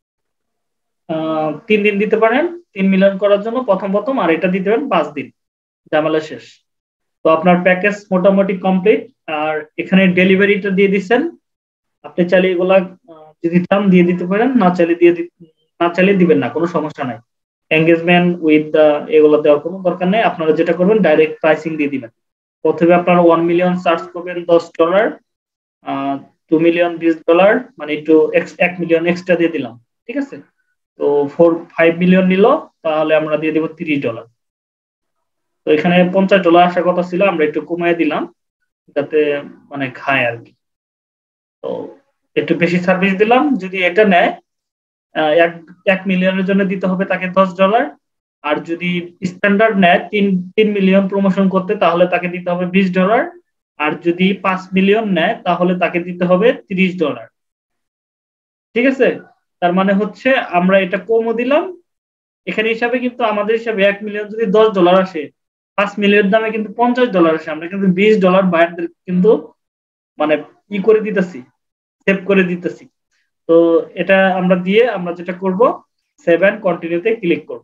3 দিন দিতে পারেন 3 মিলিয়ন করার জন্য প্রথম, আর এটা দিতে পারেন 5 দিন, ঝামেলা শেষ। তো আপনার প্যাকেজ মোটামুটি কমপ্লিট। আর এখানে ডেলিভারিটা দিয়ে দিচ্ছেন, আপনি চাইলে এগুলা যদি চান দিয়ে দিতে পারেন, না চাইলে দিবেন না, কোনো সমস্যা নাই। এঙ্গেজমেন্ট উইথ দ্য এগুলো দেওয়ার কোনো দরকার নেই। আপনারা যেটা করবেন ডাইরেক্ট প্রাইসিং দিয়ে দিবেন। প্রথমে আপনারা 1 মিলিয়ন সার্চ করবেন $10, 2 মিলিয়ন $20, মানে একটু 1 মিলিয়ন এক্সট্রা দিয়ে দিলাম, ঠিক আছে? তো 5 মিলিয়ন নিল, তাহলে আমরা দিয়ে দেবো $30। তো এখানে $50 আসার কথা ছিল, আমরা একটু কমিয়ে দিলাম যাতে মানে খায় আর কি। তো একটু বেশি সার্ভিস দিলাম। যদি এটা নেয় 1 মিলিয়নের জন্য দিতে হবে তাকে $10, আর যদি স্ট্যান্ডার্ড নেয় 3 মিলিয়ন প্রমোশন করতে, তাহলে তাকে দিতে হবে $20, আর যদি 5 মিলিয়ন নেয় তাহলে তাকে দিতে হবে $30। ঠিক আছে? তার মানে হচ্ছে আমরা এটা কমও দিলাম এখানে হিসাবে, কিন্তু আমাদের হিসাবে 1 মিলিয়ন যদি $10 আসে, 5 মিলিয়ন দামে কিন্তু $50 আসে, আমরা কিন্তু $20 বায়ারদের কিন্তু মানে ই করে দিতেছি, সেভ করে দিতেছি। তো এটা আমরা দিয়ে আমরা যেটা করব, 7 কন্টিনিউতে ক্লিক করব।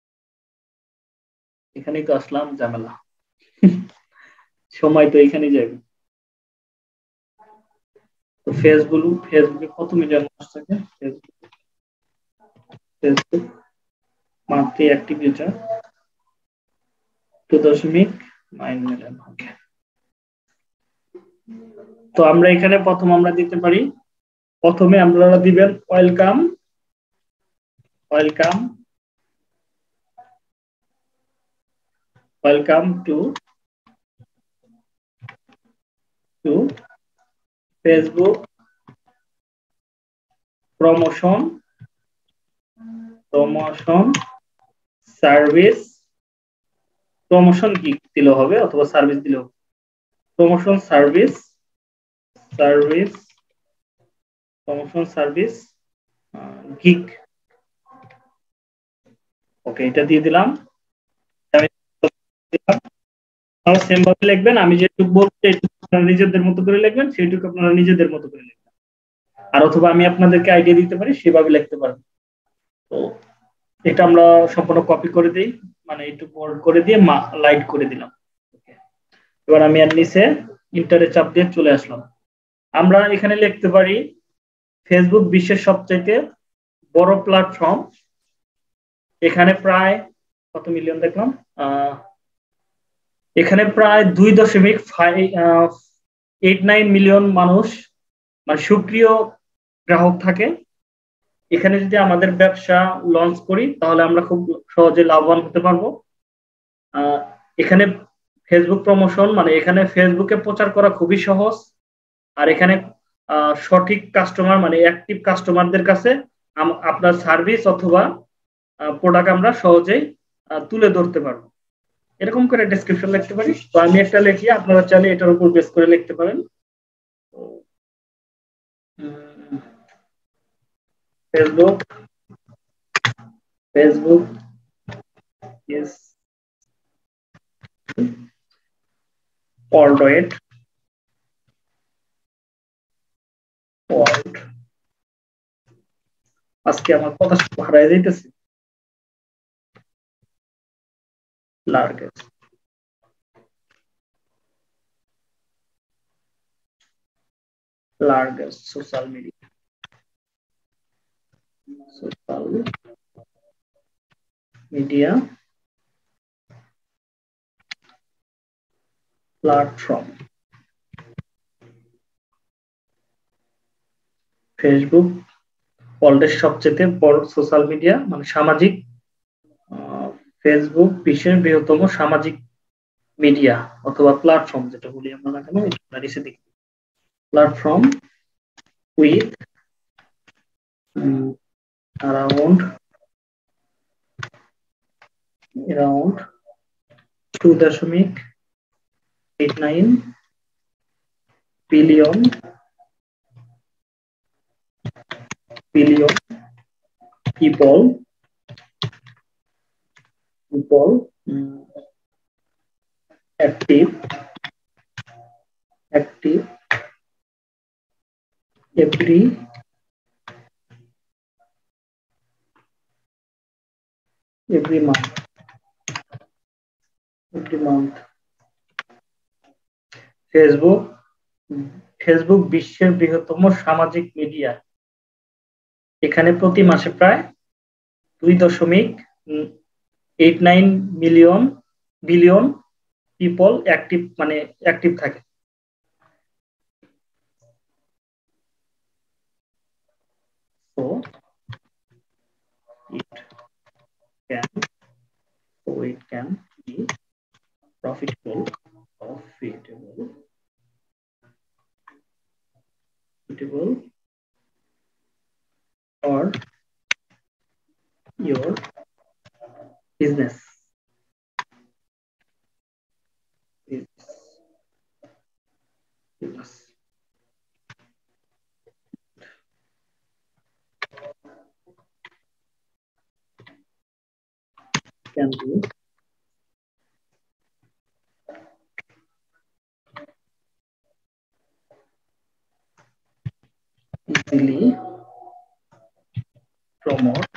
এখানেই তো আসলাম ঝামেলা, সময় তো এখানেই যাবে। তো ফেসবুকে কত মিলিয়ন মানুষ থাকে? Facebook monthly active user 2.9 million. Okay, তো আমরা এখানে প্রথম আমরা দিতে পারি, প্রথমে আপনারা দিবেন welcome to Facebook promotion service. Promotion কি দিলে হবে অথবা সার্ভিস দিলেও, প্রমোশন সার্ভিস গিগ। ওকে, এটা দিয়ে দিলাম। সেম ভাবে লিখবেন, আমি যেটুকু বলছি আপনারা নিজেদের মতো করে লিখবেন, সেইটুকু আপনারা নিজেদের মতো করে লিখবেন, আর অথবা আমি আপনাদেরকে আইডিয়া দিতে পারি, সেভাবে লিখতে পারবেন। তো এটা আমরা সম্পূর্ণ কপি করে দিই, মানে একটু বোল্ড করে দিয়ে লাইট করে দিলাম। এবার আমি আর নিচে ইন্টারে চাপ দিয়ে চলে আসলাম। আমরা এখানে লিখতে পারি ফেসবুক বিশ্বের সবচেয়ে বড় প্ল্যাটফর্ম। এখানে প্রায় কত মিলিয়ন দেখলাম, এখানে প্রায় 2.89 মিলিয়ন মানুষ মানে সক্রিয় গ্রাহক থাকে। এখানে যদি আমাদের ব্যবসা লঞ্চ করি তাহলে আমরা খুব সহজে লাভবান হতে পারবো। এখানে ফেসবুক প্রমোশন মানে এখানে ফেসবুকে প্রচার করা খুবই সহজ, আর এখানে সঠিক কাস্টমার মানে অ্যাক্টিভ কাস্টমারদের কাছে আপনার সার্ভিস অথবা প্রোডাক্ট আমরা সহজেই তুলে ধরতে পারবো। এরকম করে ডেসক্রিপশন লিখতে পারি। তো আমি একটা লিখি, আপনারা চাইলে এটার উপর বেস করে লিখতে পারেন। ফেসবুক is worldwide আজকে আমার কথা হারাই যাইতেছে। largest social media platform. Facebook ওয়ার্ল্ডের সবচেয়ে বড় সোশ্যাল মিডিয়া মানে সামাজিক, ফেসবুক বিশ্বের বৃহত্তম সামাজিক মিডিয়া অথবা প্ল্যাটফর্ম যেটা বলি আমরা না কেন, নিচে দেখি platform with around 2.89 billion people active every month. Facebook বিশ্বের বৃহত্তম সামাজিক মিডিয়া। এখানে প্রতি মাসে প্রায় 2.9 89 মিলিয়ন বিলিয়ন পিপল অ্যাক্টিভ মানে অ্যাক্টিভ থাকে। So it can be profitable for your business. Can be easily promote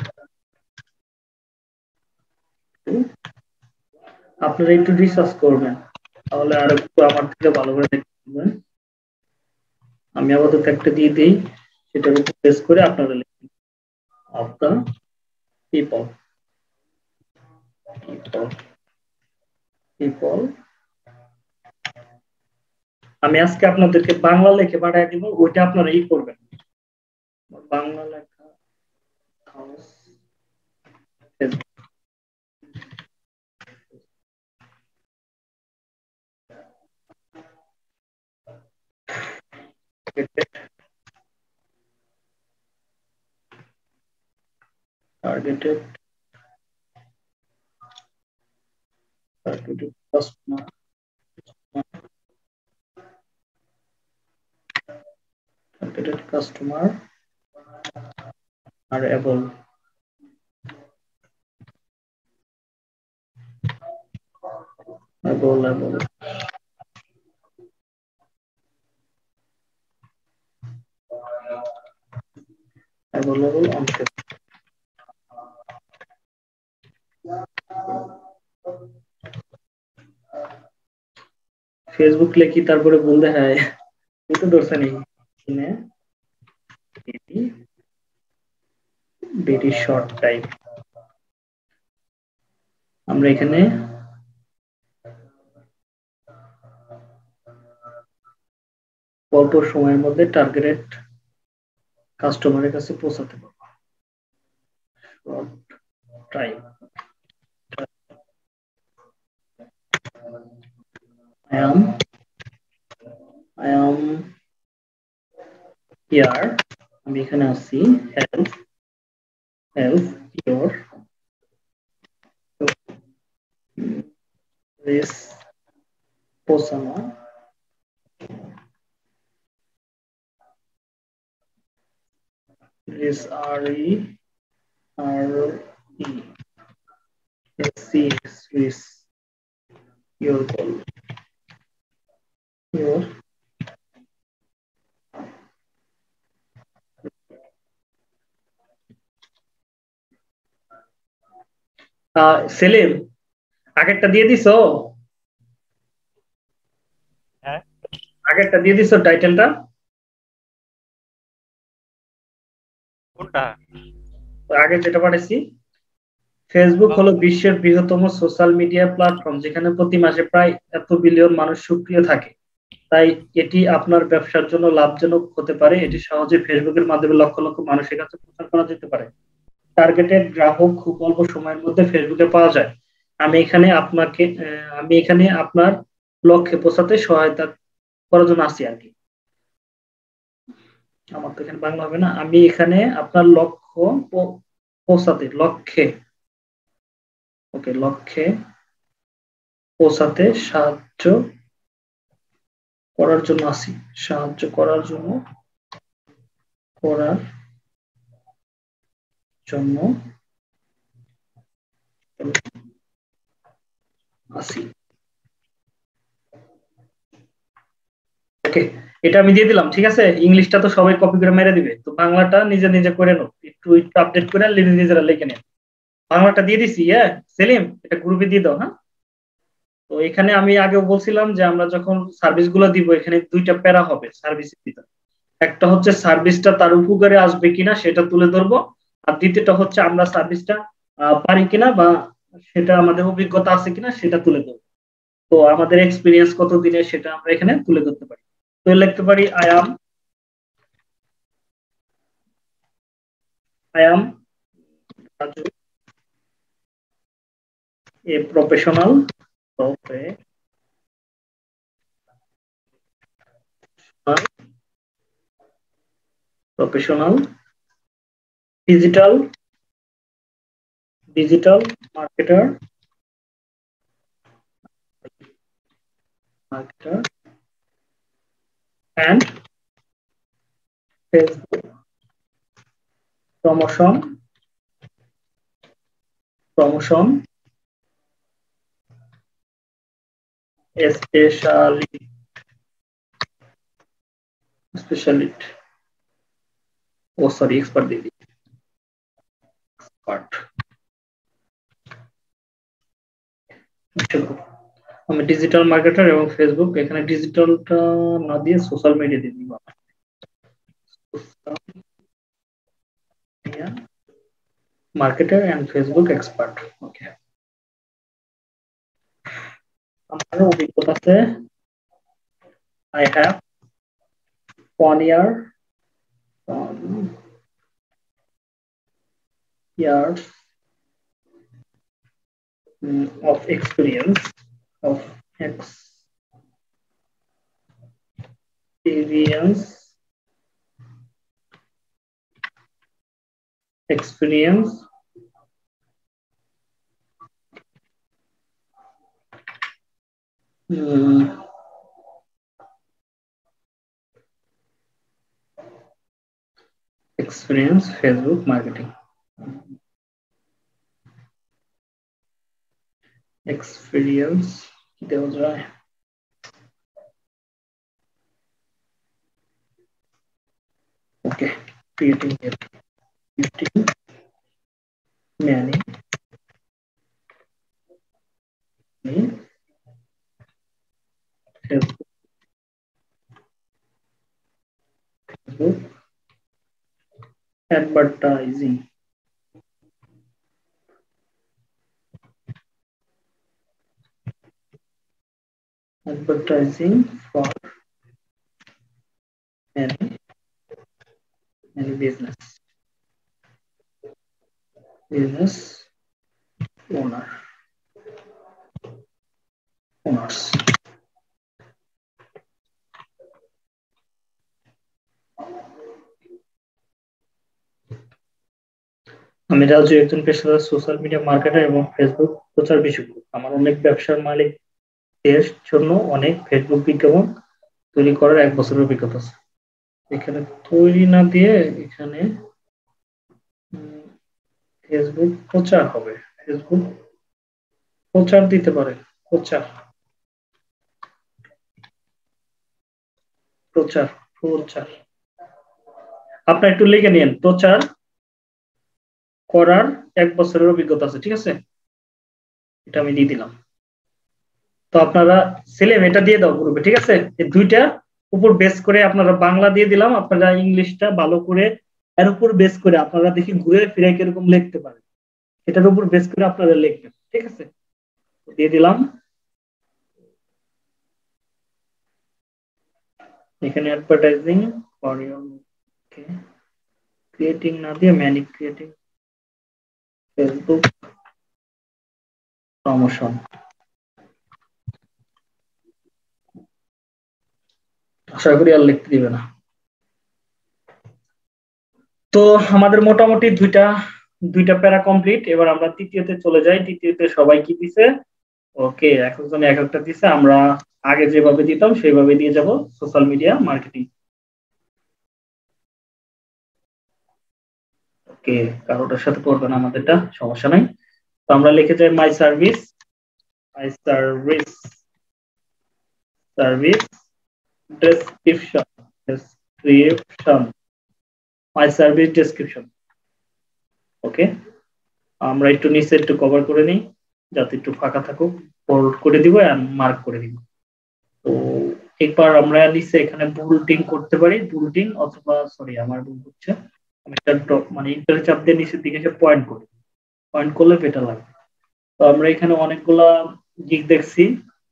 to, আপনারা একটু রিসার্চ করবেন তাহলে আর একটু আমার থেকে ভালো করে দেখতে পারবেন। আমি আপাতত একটা দিয়ে দিই, সেটার উপর প্রেস করে আপনারা লিখুন অফ দ্য পিপল। আমি আজকে আপনাদেরকে বাংলা লেখে পাঠিয়ে দিব, ওইটা আপনারা ই করবেন। বাংলা লেখা targeted customer are able available on Facebook লেখি তারপরে বলতে হয় এটা ধরছে নেই ভেরি শর্ট টাইম। আমরা এখানে অল্প সময়ের মধ্যে টার্গেটেড কাস্টমারের কাছে পৌঁছাতে পারবো। Short time I am here, আমি এখানে আছি help your this persona is your goal, your Selim আগেরটা দিয়ে দিছো? হ্যাঁ আগেরটা দিয়ে দিছো টাইটেলটা? কোনটা? আগে যেটা পাঠাইছি, ফেসবুক হলো বিশ্বের বৃহত্তম সোশ্যাল মিডিয়া প্ল্যাটফর্ম যেখানে প্রতি মাসে প্রায় এত বিলিয়ন মানুষ সক্রিয় থাকে। তাই এটি আপনার ব্যবসার জন্য লাভজনক হতে পারে। এটি সহজে ফেসবুকের মাধ্যমে লক্ষ লক্ষ মানুষের কাছে প্রচার করা যেতে পারে। টার্গেটেড গ্রাহক খুব অল্প সময়ের মধ্যে ফেসবুকে পাওয়া যায়। আমি এখানে আপনার লক্ষ্যে পৌঁছাতে সহায়তা করার জন্য আছি আর কি। আমার তো এখানে বাংলা হবে না। আমি এখানে আপনার লক্ষ্যে পৌঁছাতে সাহায্য করার জন্য আছি। ওকে, এটা আমি দিয়ে দিলাম, ঠিক আছে? ইংলিশটা তো সবাই কপি করে মেরে দিবে, তো বাংলাটা নিজে নিজে করে নাও, একটু আপডেট করে নিজেরা লিখে নেন। বাংলাটা দিয়ে দিছি। হ্যাঁ সেলিম, এটা গ্রুপে দিয়ে দাও। হ্যাঁ, তো এখানে আমি আগেও বলছিলাম যে আমরা যখন সার্ভিস গুলো দিব এখানে দুইটা প্যারা হবে সার্ভিসের ভিতরে। একটা হচ্ছে সার্ভিসটা তার উপকারে আসবে কিনা সেটা তুলে ধরবো, আর দ্বিতীয়টা হচ্ছে আমরা সার্ভিসটা পারি কিনা বা সেটা আমাদের অভিজ্ঞতা আছে কিনা সেটা তুলে ধরবো। তো আমাদের এক্সপিরিয়েন্স কত দিনের সেটা আমরা এখানে তুলে ধরতে পারি। তো লিখতে পারি I am Raju, a professional digital marketer and Facebook promotion specialist expert দিদি expert। আমি ডিজিটাল মার্কেটার এবং ফেসবুক, এখানে ডিজিটালটা না দিয়ে সোশ্যাল মিডিয়া দিয়ে দিব। Marketer and Facebook expert. Okay, আমার অভিজ্ঞতা আছে I have 1 years of experience Facebook marketing, experience দেওয়া যায়। ওকে, creating many Facebook advertising for any business owners। আমি রাজু, একজন পেশাদার সোশ্যাল মিডিয়া মার্কেটার এবং ফেসবুক প্রচার বিশেষজ্ঞ। আমার অনেক ব্যবসার মালিকদের জন্য অনেক ফেসবুক বিজ্ঞাপন তৈরি করার 1 বছরের অভিজ্ঞতা আছে। এখানে তৈরি না দিয়ে এখানে ফেসবুক প্রচার হবে, ফেসবুক প্রচার দিতে পারে, প্রচার আপনার একটু লিখে নিন, প্রচার করার 1 বছরের অভিজ্ঞতা আছে। ঠিক আছে, এটা আমি দিয়ে দিলাম। তো আপনারা সেলেম এটা দিয়ে দাও গ্রুপে। ঠিক আছে, এই দুইটা উপর বেস করে আপনারা বাংলা দিয়ে দিলাম, আপনারা ইংলিশটা ভালো করে এর উপর বেস করে আপনারা দেখি ঘুরে ফিরে কিরকম লিখতে পারেন, এটার উপর বেস করে আপনারা লিখবেন। ঠিক আছে, দিয়ে দিলাম। এখানে অ্যাডভার্টাইজিং ফর ইওর ক্রিয়েটিং না দিয়ে ম্যানি ক্রিয়েটিং ফেসবুক প্রমোশন। আশা করি আর লিখতে দিবে না। তো আমাদের মোটামুটি দুইটা প্যারা কমপ্লিট। এবার আমরা তৃতীয়তে চলে যাই। তৃতীয়তে সবাই কি দিছে? ওকে, একজন এক একটা দিছে, আমরা আগে যেভাবে দিতাম সেইভাবে দিয়ে যাব। Social media marketing. ওকে, কারোটার সাথে করবে না আমাদেরটা, সমস্যা নাই। তো আমরা লিখে যাই my service description my service description. Okay, আমরা একটু নিচে একটু কভার করে নিই যাতে একটু ফাঁকা থাকুক, বোল্ড করে দিব আর মার্ক করে দিব। তো একবার আমরা নিচে এখানে বুলটিং করতে পারি, বুলটিং অথবা সরি আমার ভুল হচ্ছে, আমি একটা মানে ইন্টার চাপ দিয়ে নিচের দিকে এসে পয়েন্ট করি। পয়েন্ট করলে বেটার লাগবে। তো আমরা এখানে অনেকগুলা গিগ দেখছি,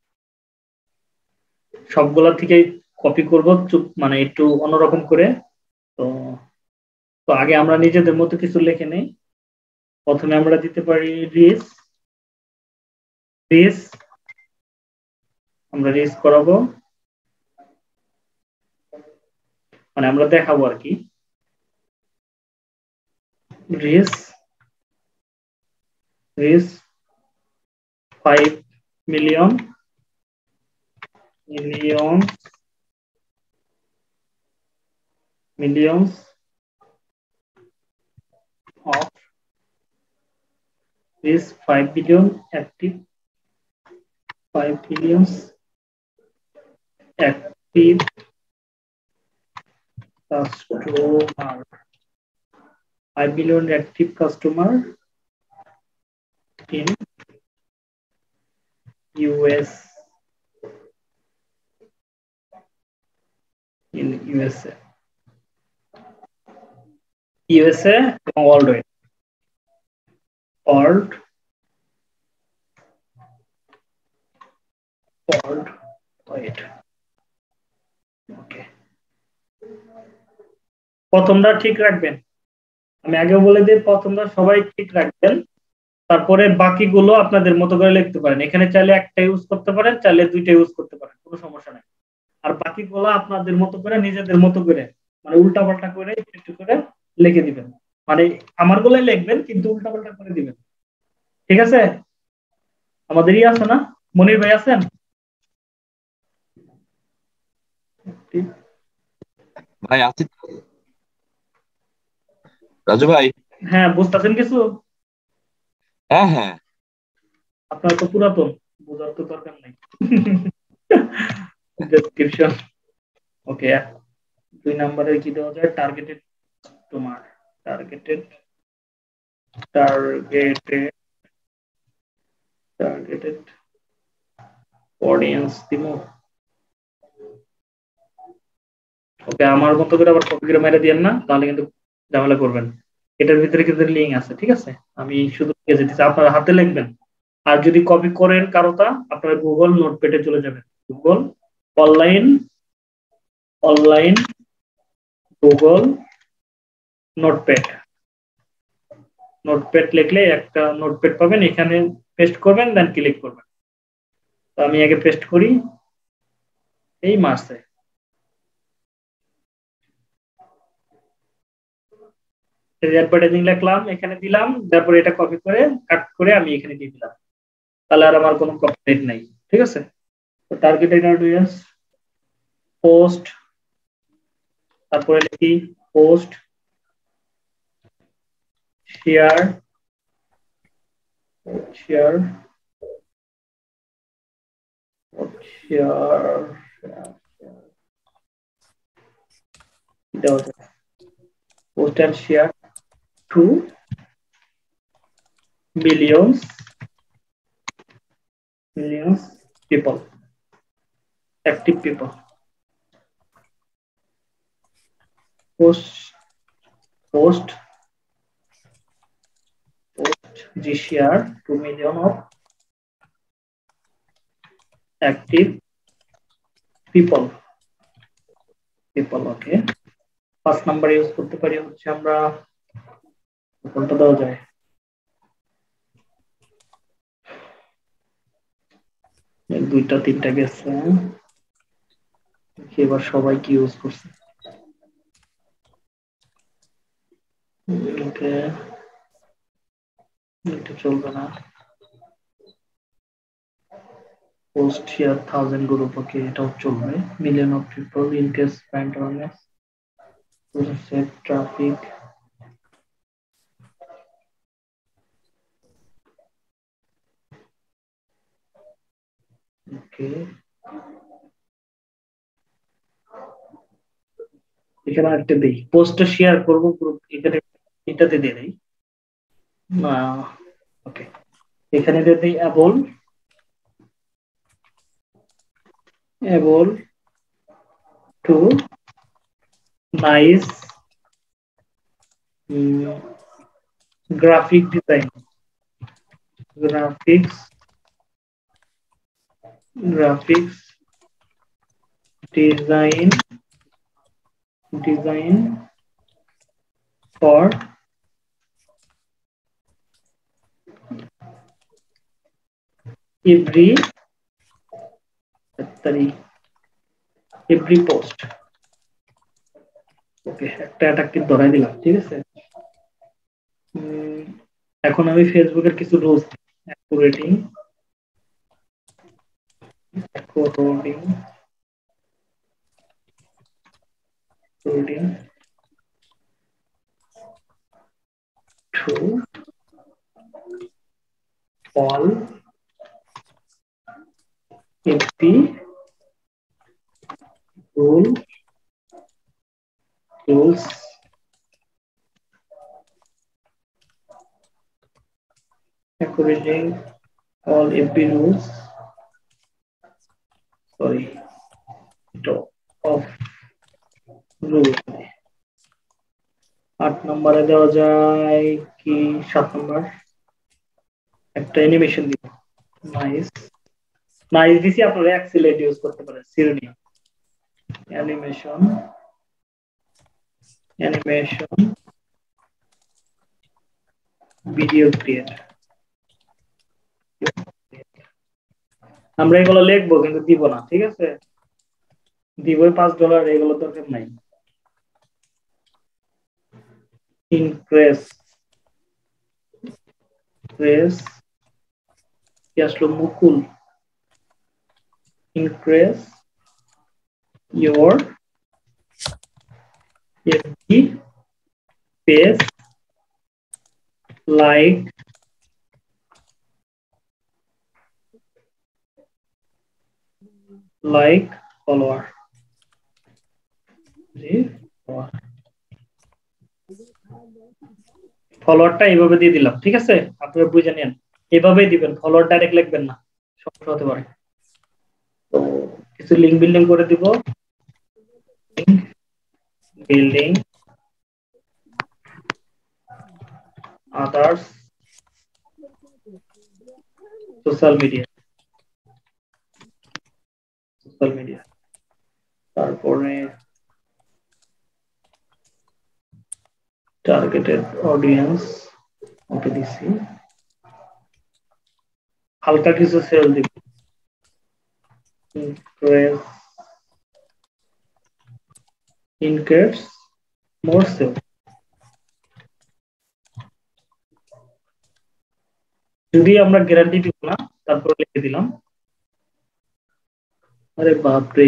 সবগুলা থেকে কপি করব চুপ মানে একটু অন্যরকম করে। তো তো আগে আমরা নিজেদের মতো কিছু লিখে নেই। প্রথমে আমরা দিতে পারি রিস রিস আমরা রিস করাবো, মানে আমরা দেখাবো আর কি। Reach reach 5 million million millions of this 5 billion active 5 billions active customer 5 billion active customer in US in USA USA এবং worldwide worldwide ওকে। প্রথমটা ঠিক রাখবেন, আমি আগে বলে দিই, প্রথমটা সবাই ঠিক রাখবেন, তারপরে বাকিগুলো আপনাদের মতো করে লিখতে পারেন। এখানে চাইলে একটা ইউজ করতে পারেন, চাইলে দুইটা ইউজ করতে পারেন, কোনো সমস্যা নাই। আর বাকিগুলো আপনাদের মতো করে নিজেদের মতো করে মানে উল্টা পাল্টা করে একটু করে লিখে দিবেন, মানে আমার গুলাই লিখবেন কিন্তু উল্টা পাল্টা করে দিবেন, ঠিক আছে? আমাদেরই আছে না, মনির ভাই আছেন? ভাই আছি। রাজু ভাই। হ্যাঁ, বুঝতেছেন কিছু? হ্যাঁ হ্যাঁ। আপনার তো পুরাতন, বোঝার তো দরকার নাই। ডেসক্রিপশন ওকে। 2 নম্বরে কি দেওয়া যায়? টার্গেটেড তোমার টার্গেটেড টার্গেটেড টার্গেটেড অডিয়েন্স দিমো। ওকে, আমার মতো করে আবার কপি করে মেরে দিয়েন না, তাহলে কিন্তু ঝামেলা করবেন। এটার ভিতরে কিন্তু লিঙ্ক আছে, ঠিক আছে? আমি শুধু লিখে দিচ্ছি, আপনারা হাতে লিখবেন। আর যদি কপি করেন কারোটা, আপনারা গুগল নোটপ্যাডে চলে যাবেন। Google online online Google notepad notepad লিখলে একটা নোটপ্যাড পাবেন, এখানে পেস্ট করবেন, দেন ক্লিক করবেন। তো আমি আগে পেস্ট করি, এই মাসে অ্যাডভার্টাইজিং লিখলাম, এখানে দিলাম, তারপরে এটা কপি করে কাট করে আমি এখানে দিয়ে দিলাম, তাহলে আর আমার কোনো কপিরাইট নাই, ঠিক আছে? তো টার্গেটেড অডিয়েন্স পোস্ট, তারপরে লিখি post share share share post and share to millions people, active people. Post the share 2 million of active people okay. First number use করতে পারি হচ্ছে আমরা, কোনটা দেওয়া যায়? দুইটা তিনটা গেছে, এবার সবাই কি ইউজ করছে? ওকে, এটা চলবে না। পোস্ট শেয়ার 1000 গ্রুপ, ওকে এটাও চলবে। Million of people in case spend on save traffic, okay. এখানে একটা দেই, পোস্টটা শেয়ার করব গ্রুপ, এখানে এটাতে দিয়ে দেই না, ওকে। এখানে দিয়ে দেই able to nice graphic design, graphics design for every post. ওকে, একটা অ্যাটাকটিভ ধরাই দিলাম, ঠিক আছে। এখন আমি ফেসবুকের কিছু rules according to all FB rules according all FB rules of rule 8 নম্বরে দেওয়া যায় কি 7 নম্বর একটা অ্যানিমেশন দিব নাইস দিছি আপনারা অ্যাক্সিলেট ইউজ করতে পারেন সিরোনিম অ্যানিমেশন ভিডিও ক্রিয়েট আমরা এগুলো লিখবো কিন্তু দিব না, ঠিক আছে। দিব $5, এগুলো দরকার নাই। increase কি আসলো মুকুল increase your FB page like follower ফলোয়ারটা এইভাবে দিয়ে দিলাম, ঠিক আছে। আপনারা বুঝে নেন, এইভাবেই দিবেন, ফলোয়ার ডাইরেক্ট লিখবেন না, সমস্যা হতে পারে। তো কিছু লিংক বিল্ডিং করে দিব, বিল্ডিং আদার্স সোশ্যাল মিডিয়া তারপরে টার্গেটেড অডিয়েন্স ওকে দিছি, হালকা কিছু সেল দিব, increase more sale। যদি আমরা গ্যারান্টি দিব না, তারপর লিখে দিলাম। আরে বাপরে,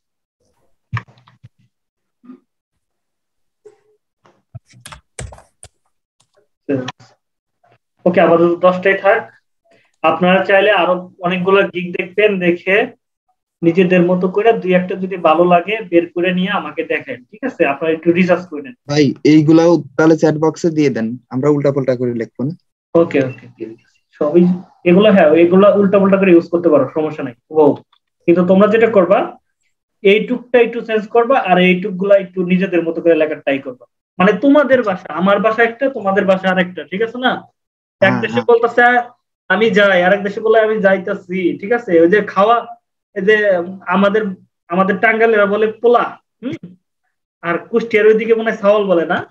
ওকে আপাতত 10টাই থাক। আপনারা চাইলে আরো অনেকগুলো গিগ দেখবেন, দেখে নিজেদের মতো করে 2-1টা যদি ভালো লাগে বের করে নিয়ে আমাকে দেখেন, ঠিক আছে। আপনারা একটু রিসার্চ করে নেন ভাই, এইগুলাও তাহলে চ্যাট বক্সে দিয়ে দেন, আমরা উল্টাপাল্টা করে লিখবো না। ওকে সবই এগুলো, হ্যাঁ এগুলো উল্টাপাল্টা করে ইউজ করতে পারো, সমস্যা নাই। কিন্তু তোমরা যেটা করবা, এইটুকটা একটু চেঞ্জ করবা আর এইটুকগুলা একটু নিজেদের মতো করে লেখার ট্রাই করবা। মানে তোমাদের ভাষা, আমার ভাষা একটা, তোমাদের ভাষা আরেকটা, ঠিক আছে না। এক দেশে বলতেছে আমি যাই, আরেক দেশে বলে আমি যাইতাছি, ঠিক আছে। ওই যে খাওয়া, এই যে আমাদের টাঙ্গাইলেরা বলে পোলা, আর কুষ্টিয়ার ওইদিকে মনে হয় ছাওয়াল বলে না,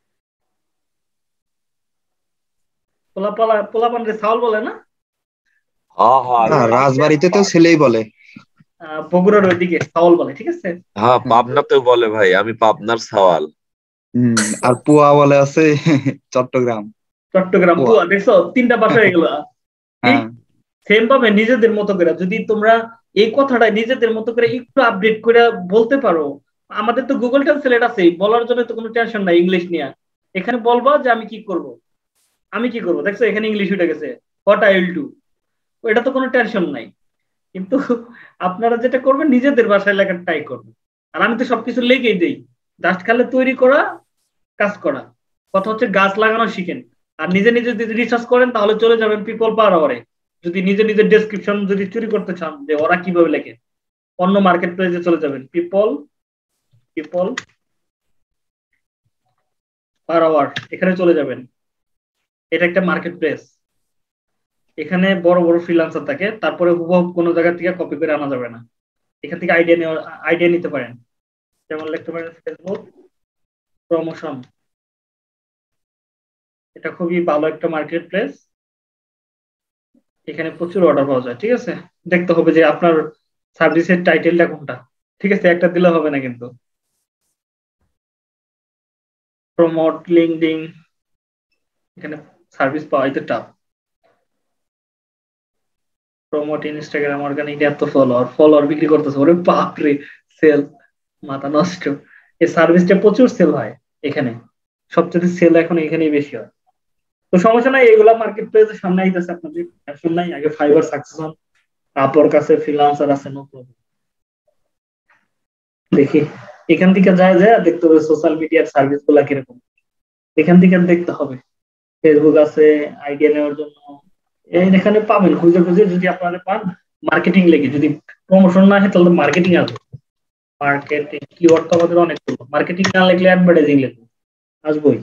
পোলা পান্ডে ছাওয়াল বলে না। রাজবাড়িতে তো ছেলেই বলে, বগুড়ার ওইদিকে ছাওয়াল বলে, ঠিক আছে। হ্যাঁ, পাবনাতেও বলে ভাই, আমি পাবনার সওয়াল। আর পুয়া বলে আছে চট্টগ্রাম পুয়া। দেখছো 3টা ভাষা এগুলো। সেম ভাবে নিজেদের মতো করে যদি তোমরা এই কথাটা নিজেদের মতো করে একটু আপডেট করে বলতে পারো, আমাদের তো গুগল ট্রান্সলেট আছে, বলার জন্য তো কোনো টেনশন নাই ইংলিশ নিয়ে। এখানে বলবা যে আমি কি করব, দেখছো এখানে ইংলিশ উঠে গেছে, হোয়াট আই উইল ডু, এটা তো কোনো টেনশন নাই। কিন্তু আপনারা যেটা করবেন নিজেদের ভাষায় লেখার ট্রাই করবেন। আর আমি তো সবকিছু লিখেই দেই, জাস্ট খালি তৈরি করা, কাজ করা। কথা হচ্ছে গাছ লাগানো শিখেন, আর নিজে নিজে যদি রিসার্চ করেন তাহলে চলে যাবেন পিপল পার আওয়ারে। যদি নিজে নিজের ডেসক্রিপশন যদি চুরি করতে চান যে ওরা কিভাবে লেখে, অন্য মার্কেট প্লেসে চলে যাবেন, পিপল পার আওয়ার, এখানে চলে যাবেন। এটা একটা মার্কেট প্লেস, এখানে বড় বড় ফ্রিল্যান্সার থাকে, তারপরে হুবহু কোনো জায়গা থেকে কপি করে আনা যাবে না। এখান থেকে আইডিয়া নিতে পারেন। যেমন লিখতে পারেন ফেসবুক প্রমোশন, এটা খুবই ভালো একটা মার্কেট প্লেস, এখানে প্রচুর অর্ডার পাওয়া যায়। ঠিক আছে, দেখতে হবে যে আপনার সার্ভিসের টাইটেলটা কোনটা। ঠিক আছে, একটা দিলে হবে না কিন্তু। প্রমোট লিঙ্কডিন, এখানে সার্ভিস পাওয়াই তো টাফ। প্রমোট ইনস্টাগ্রাম অর্গানিক, এত ফলোয়ার বিক্রি করতেছে, ওরে বাপরে, সেল, মাথা নষ্ট। এই সার্ভিসটা প্রচুর সেল হয় এখানে, সবচেয়ে সেল এখন এখানেই বেশি হয়। তো সমস্যা নাই, এগুলা মার্কেট প্লেসের সামনে আইতেছে, আপনাদের টেনশন নাই। আগে ফাইবার সাকসেস হন, আপওয়ার্ক কাছে ফ্রিল্যান্সার আছে, নো প্রবলেম। দেখি এখান থেকে যায় যায় দেখতে হবে সোশ্যাল মিডিয়ার সার্ভিস গুলা কিরকম, এখান থেকে দেখতে হবে। ফেসবুক আছে আইডিয়া নেওয়ার জন্য, এখানে পাবেন খুঁজে খুঁজে। যদি আপনারা পান মার্কেটিং লেগে, যদি প্রমোশন না হয় তাহলে মার্কেটিং আসবে। মার্কেটিং কিওয়ার্ড তো আমাদের অনেক, মার্কেটিং না লিখলে অ্যাডভার্টাইজিং লিখবে, আসবোই।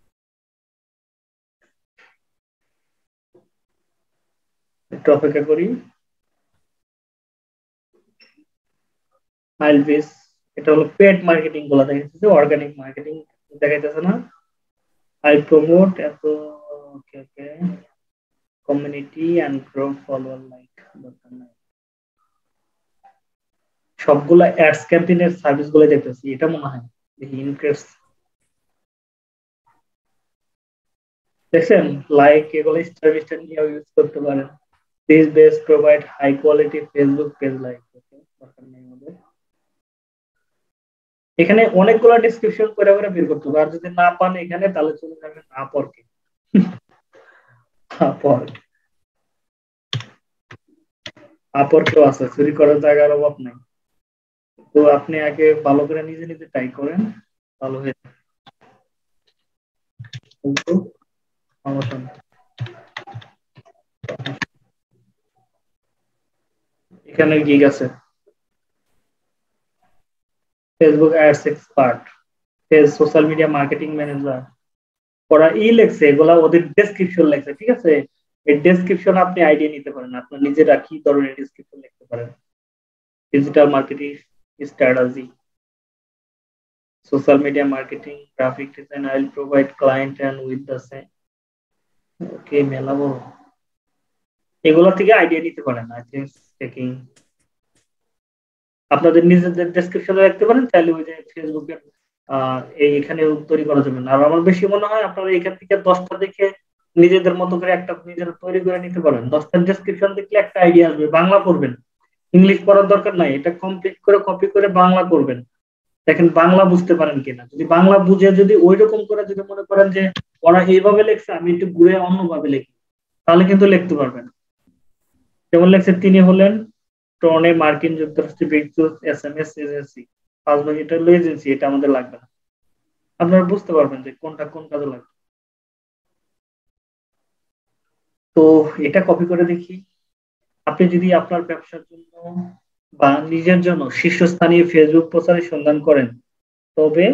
একটু অপেক্ষা করি। আইলবেস, এটা হলো পেড মার্কেটিং গুলা দেখাইতেছে, অর্গানিক মার্কেটিং দেখাইতেছে না। আই প্রমোট এত, okay okay, community and grow follower like, দরকার নাই। সবগুলা অ্যাডস ক্যাম্পেইনের সার্ভিস গুলো দেখতেছি, এটা মনে হয় দেখি ইনক্রেস, দেখছেন লাইক, এগুলো স্টার স্টার নিয়ে ইউজ করতে পারেন। This base provide high quality Facebook page like, দরকার নেই আমাদের। এখানে অনেকগুলো ডিসক্রিপশন করে করে বের করতে হবে, আর যদি না পান এখানে তাহলে চলে যাবেন আপওয়ার্কে। আপওয়ার্ক, আপওয়ার্কেও আছে, চুরি করার জায়গার অভাব নাই। তো আপনি আগে ভালো করে নিজে নিজে ট্রাই করেন, ভালো হয়ে যাবে। কিন্তু সমস্যা নেই। এখানে গিগ আছে, Facebook ads expert, social media marketing manager, ওরা লেখছে, এগুলা ওদের ডেসক্রিপশন লেখছে। ঠিক আছে, এই ডেসক্রিপশন আপনি আইডিয়া নিতে পারেন, আপনার নিজেরা কি ধরনের ডেসক্রিপশন লিখতে পারেন। Digital marketing strategy, social media marketing, graphic design, I will provide client and with the same. Okay, মেলাবো, এগুলো থেকে আইডিয়া নিতে পারেন। আই থিংক চেকিং, আপনাদের নিজেদের ডেসক্রিপশনে রাখতে পারেন, চাইলে ওই যে ফেসবুকের এইখানে তৈরি করা যাবে না। আর আমার বেশি মনে হয় আপনারা এখান থেকে 10টা দেখে নিজেদের মতো করে একটা নিজেরা তৈরি করে নিতে পারেন। 10টা ডেসক্রিপশন দেখলে একটা আইডিয়া আসবে, বাংলা করবেন, ইংলিশ পড়ার দরকার নাই, এটা কমপ্লিট করে কপি করে বাংলা করবেন। দেখেন বাংলা বুঝতে পারেন কিনা, যদি বাংলা বুঝে যদি ওই রকম করে যদি মনে করেন যে ওরা এইভাবে লেখছে আমি একটু ঘুরে অন্যভাবে লিখি, তাহলে কিন্তু লিখতে পারবেন। যেমন লেখছে, তিনি হলেন টর্নে মার্কিন যুক্তরাষ্ট্রের বিদ্যুৎ এসএমএস এজেন্সি, 5 ভাগ এটা হলো এজেন্সি, এটা আমাদের লাগবে না। আপনারা বুঝতে পারবেন যে কোনটা কোন কাজে লাগবে। তো এটা কপি করে দেখি। আপনি যদি আপনার ব্যবসার জন্য বা নিজের জন্য শীর্ষস্থানীয় ফেসবুক প্রচারের সন্ধান করেন, তবে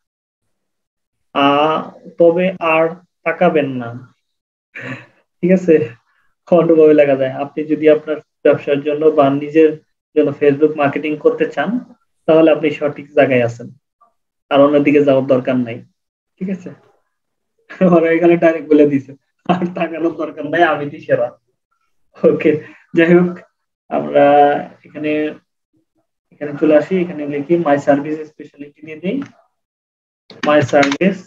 তবে আর তাকাবেন না। ঠিক আছে, অন্যভাবে লেখা যায়। আপনি যদি আপনার ব্যবসার জন্য বা নিজের জন্য ফেসবুক মার্কেটিং করতে চান, তাহলে আপনি সঠিক জায়গায় আছেন, আর অন্যদিকে যাওয়ার দরকার নাই। ঠিক আছে, ওরা এখানে ডাইরেক্ট বলে দিছে, আর তাকানোর দরকার নাই, আমি দি সেরা। ওকে, যাই হোক, আমরা এখানে এখানে চলে আসি, এখানে লিখি মাই সার্ভিস স্পেশালিটি দিয়ে দিই, মাই সার্ভিস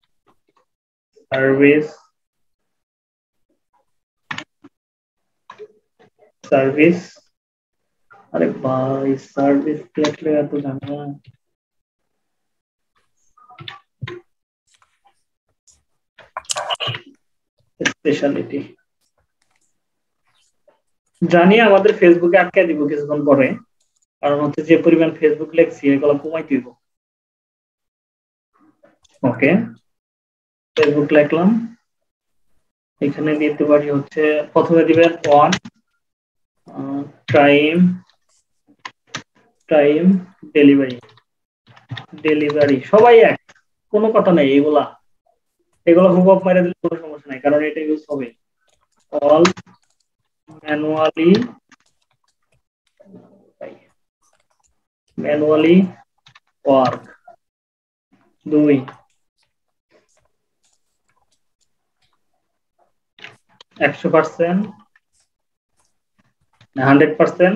সার্ভিস, আরে ভাই সার্ভিস লিখলে এত ঝামেলা। স্পেশালিটি জানি আমাদের ফেসবুকে আটকে দিব কিছুক্ষণ পরে, কারণ হচ্ছে যে পরিমাণ ফেসবুক লেখছি এগুলো কমাই দিব। ওকে, ফেসবুক লিখলাম, এখানে দিতে পারি হচ্ছে প্রথমে দিবেন অন টাইম ডেলিভারি, সবাই এক, কোনো কথা নাই। এগুলো হুবহু মেরে দিলে কোনো সমস্যা নাই, কারণ এটা ইউজ হবে। অল ম্যানুয়ালি ওয়ার্ক 2 100% না 100%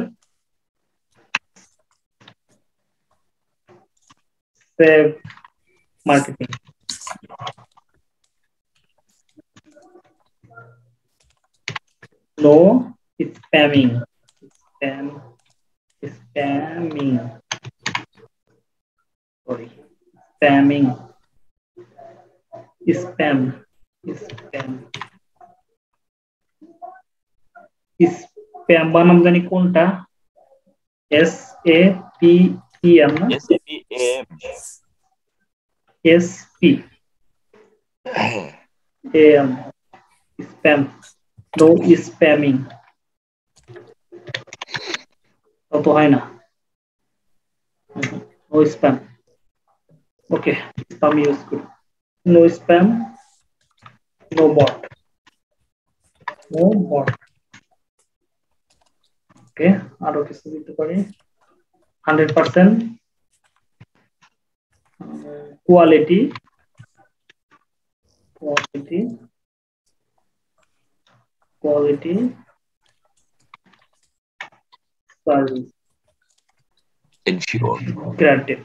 save marketing no spamming spamming sorry spamming spam spam বানাম জানি কোনটা SAPEM না SPAM spam no spamming তত হয় না no spam okay spam use good no spam no bot okay আরো কিছু দিতে পারি 100% quality service Ensure. granted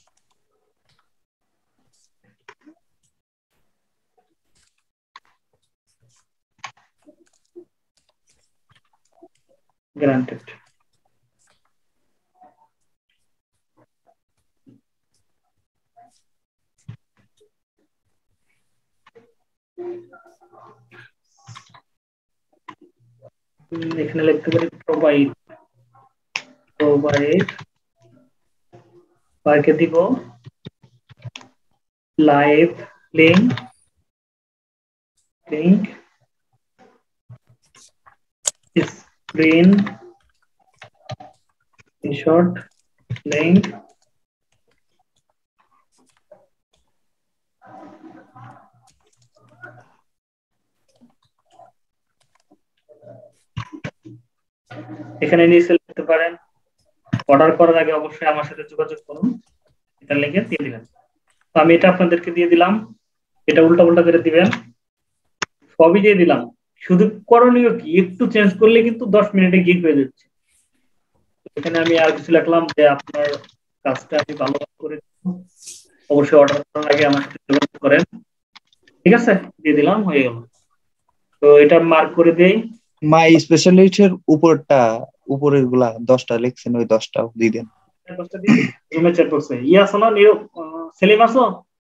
এখানে লিখতে পারি প্রোভাইড পারকে দিব লাইভ লিংক screenshot link এখানে নিচে লিখতে পারেন অর্ডার করার আগে অবশ্যই আমার সাথে যোগাযোগ করুন এটা লিখে দিয়ে দিবেন তো আমি এটা আপনাদেরকে দিয়ে দিলাম এটা উল্টাপাল্টা করে দিবেন সবই দিয়ে দিলাম শুধু করণীয় কি একটু চেঞ্জ করলে কিন্তু 10 মিনিটে গিগ হয়ে যাচ্ছে এখানে আমি আর কিছু লিখলাম যে আপনার কাজটা আমি ভালো করে অবশ্যই অর্ডার করার আগে আমার সাথে যোগাযোগ করেন ঠিক আছে দিয়ে দিলাম হয়ে গেল তো এটা মার্ক করে দেই মাই স্পেশালিস্টের উপরের গুলা 10টা লিখছেন ওই 10টা দিয়ে দেন 10টা দিয়ে রুমে চ্যাট বক্সে আসো না সেলিম আসো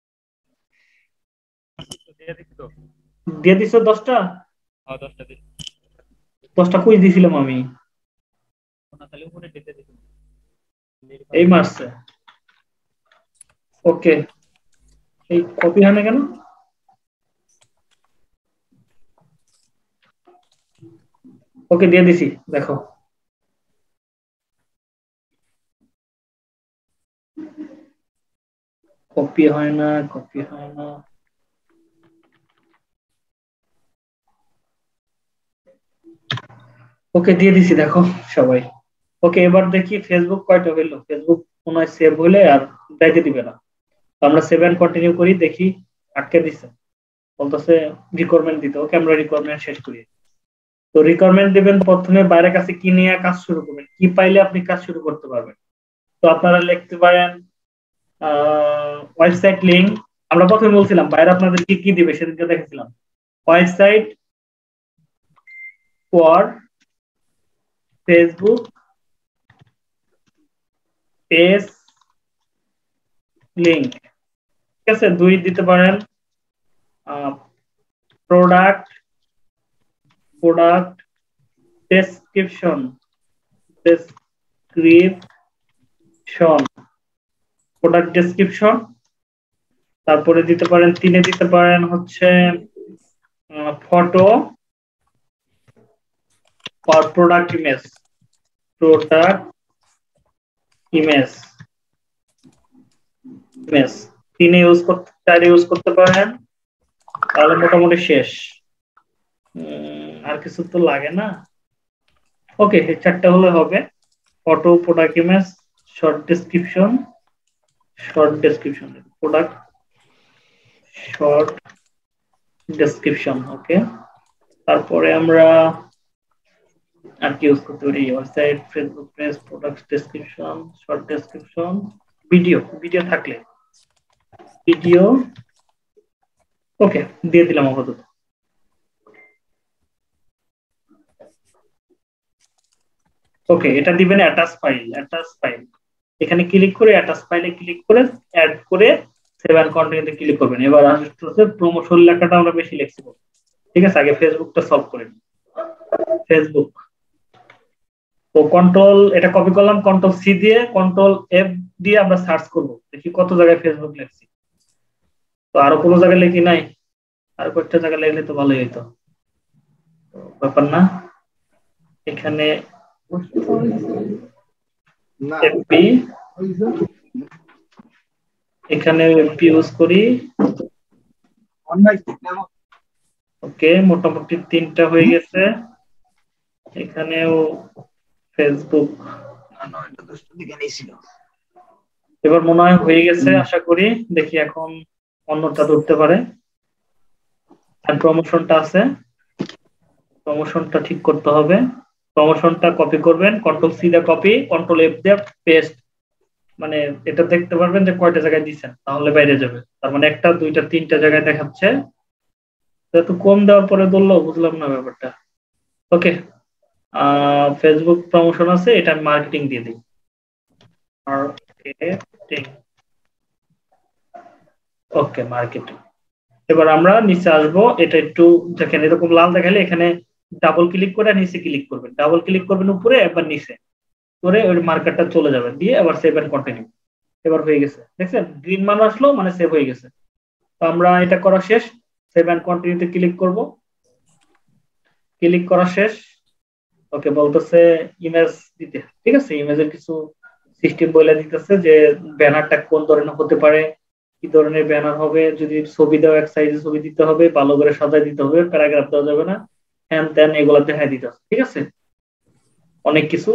দিয়ে দিছো 10টা 10টা দিন 10টা কই দিছিলাম আমি তাহলে উপরে দিতে দিছি এই মারছে ওকে এই কপি হয় না কেন ওকে দিয়ে দিছি দেখো কপি হয় না ওকে দিয়ে দিছি দেখো সবাই ওকে এবার দেখি ফেসবুক কয়টা হইলো ফেসবুক মনে হয় সেভ হইলে আর দেখে দিবে না তো আমরা সেভ এন্ড কন্টিনিউ করি দেখি আটকে দিছে বলতেছে রিকোয়ারমেন্ট দিতে ওকে আমরা রিকোয়ারমেন্ট শেষ করি তো রিকোয়ারমেন্ট দিবেন প্রথমে বাইরের কাছে কি নিয়ে কাজ শুরু করবেন কি পাইলে আপনি কাজ শুরু করতে পারবেন তো আপনারা লিখতে পারেন ওয়েবসাইট লিংক আমরা প্রথমে বলছিলাম বাইরে আপনাদের কি কি দিবে সেদিনকে দেখেছিলাম website for Facebook page link ঠিক আছে 2 দিতে পারেন প্রোডাক্ট ডেসক্রিপশন প্রোডাক্ট ডেসক্রিপশন তারপরে দিতে পারেন 3 দিতে পারেন হচ্ছে photo or product image 3 use করতে পারেন তাহলে মোটামুটি শেষ আর কিছু তো লাগে না ওকে, এই চারটা হলে হবে। Photo, product image, short description, product short description. Okay, তারপরে আমরা আর কি ইউজ করতে পারি? Website, Facebook page, product description, short description, video থাকলে ভিডিও। ওকে, দিয়ে দিলাম আপাতত। ওকে, এটা দিবেন অ্যাটাচ ফাইল। এখানে ক্লিক করে অ্যাটাচ ফাইলে ক্লিক করে অ্যাড করে সেভ এন্ড কন্টিনিউতে ক্লিক করবেন। এবার আসলে প্রমোশন লেখাটা আমরা বেশি লিখছি, ঠিক আছে? আগে ফেসবুকটা সলভ করে নিই। ফেসবুক তো কন্ট্রোল, এটা কপি করলাম, কন্ট্রোল সি দিয়ে কন্ট্রোল এফ দিয়ে আমরা সার্চ করব, দেখি কত জায়গায় ফেসবুক লিখছি। তো আরো কোনো জায়গায় লিখি নাই, আর কয়েকটা জায়গায় লিখলে তো ভালোই হইতো, ব্যাপার না। এখানে এফপি, এখানে এফপি ইউজ করি। ওকে, মোটামুটি 3টা হয়ে গেছে। এখানেও ফেসবুক, এবার মনে হয় হয়ে গেছে আশা করি। দেখি এখন অন্যটা ধরতে পারে। প্রমোশনটা আছে, প্রমোশনটা ঠিক করতে হবে। প্রমোশনটা কপি করবেন, কন্ট্রোল সি দিয়ে কপি, কন্ট্রোল এফ দিয়ে পেস্ট। মানে এটা দেখতে পারবেন যে কয়টা জায়গায় দিচ্ছেন, তাহলে বাইরে যাবে। তার মানে 1টা 2টা 3টা জায়গায় দেখাচ্ছে। এত কম দেওয়ার পরে ধরলো, বুঝলাম না ব্যাপারটা। ওকে, ফেসবুক প্রমোশন আছে, এটা আমি মার্কেটিং দিয়ে দিই। Okay, marketing. এবার আমরা নিচে আসবো। এটা একটু দেখেন, এরকম লাল দেখালে এখানে ডাবল ক্লিক করে নিচে ক্লিক করবেন, ডাবল ক্লিক করবেন উপরে, একবার নিচে করে ওই মার্কারটা চলে যাবে, দিয়ে আবার সেভ এন্ড কন্টিনিউ। এবার হয়ে গেছে, দেখছেন গ্রিন মান আসলো, মানে সেভ হয়ে গেছে। তো আমরা এটা করা শেষ, সেভ এন্ড কন্টিনিউতে ক্লিক করব। ক্লিক করা শেষ। ওকে, বলতেছে ইমেজ দিতে, ঠিক আছে? ইমেজের কিছু সিস্টেম বলে দিতেছে যে ব্যানারটা কোন ধরনের হতে পারে, কি ধরনের ব্যানার হবে। যদি ছবি দাও, এক সাইজে ছবি দিতে হবে, ভালো করে সাজাই দিতে হবে, প্যারাগ্রাফ দেওয়া যাবে না, হ্যান ত্যান এগুলা দেখাই দিতে হবে, ঠিক আছে? অনেক কিছু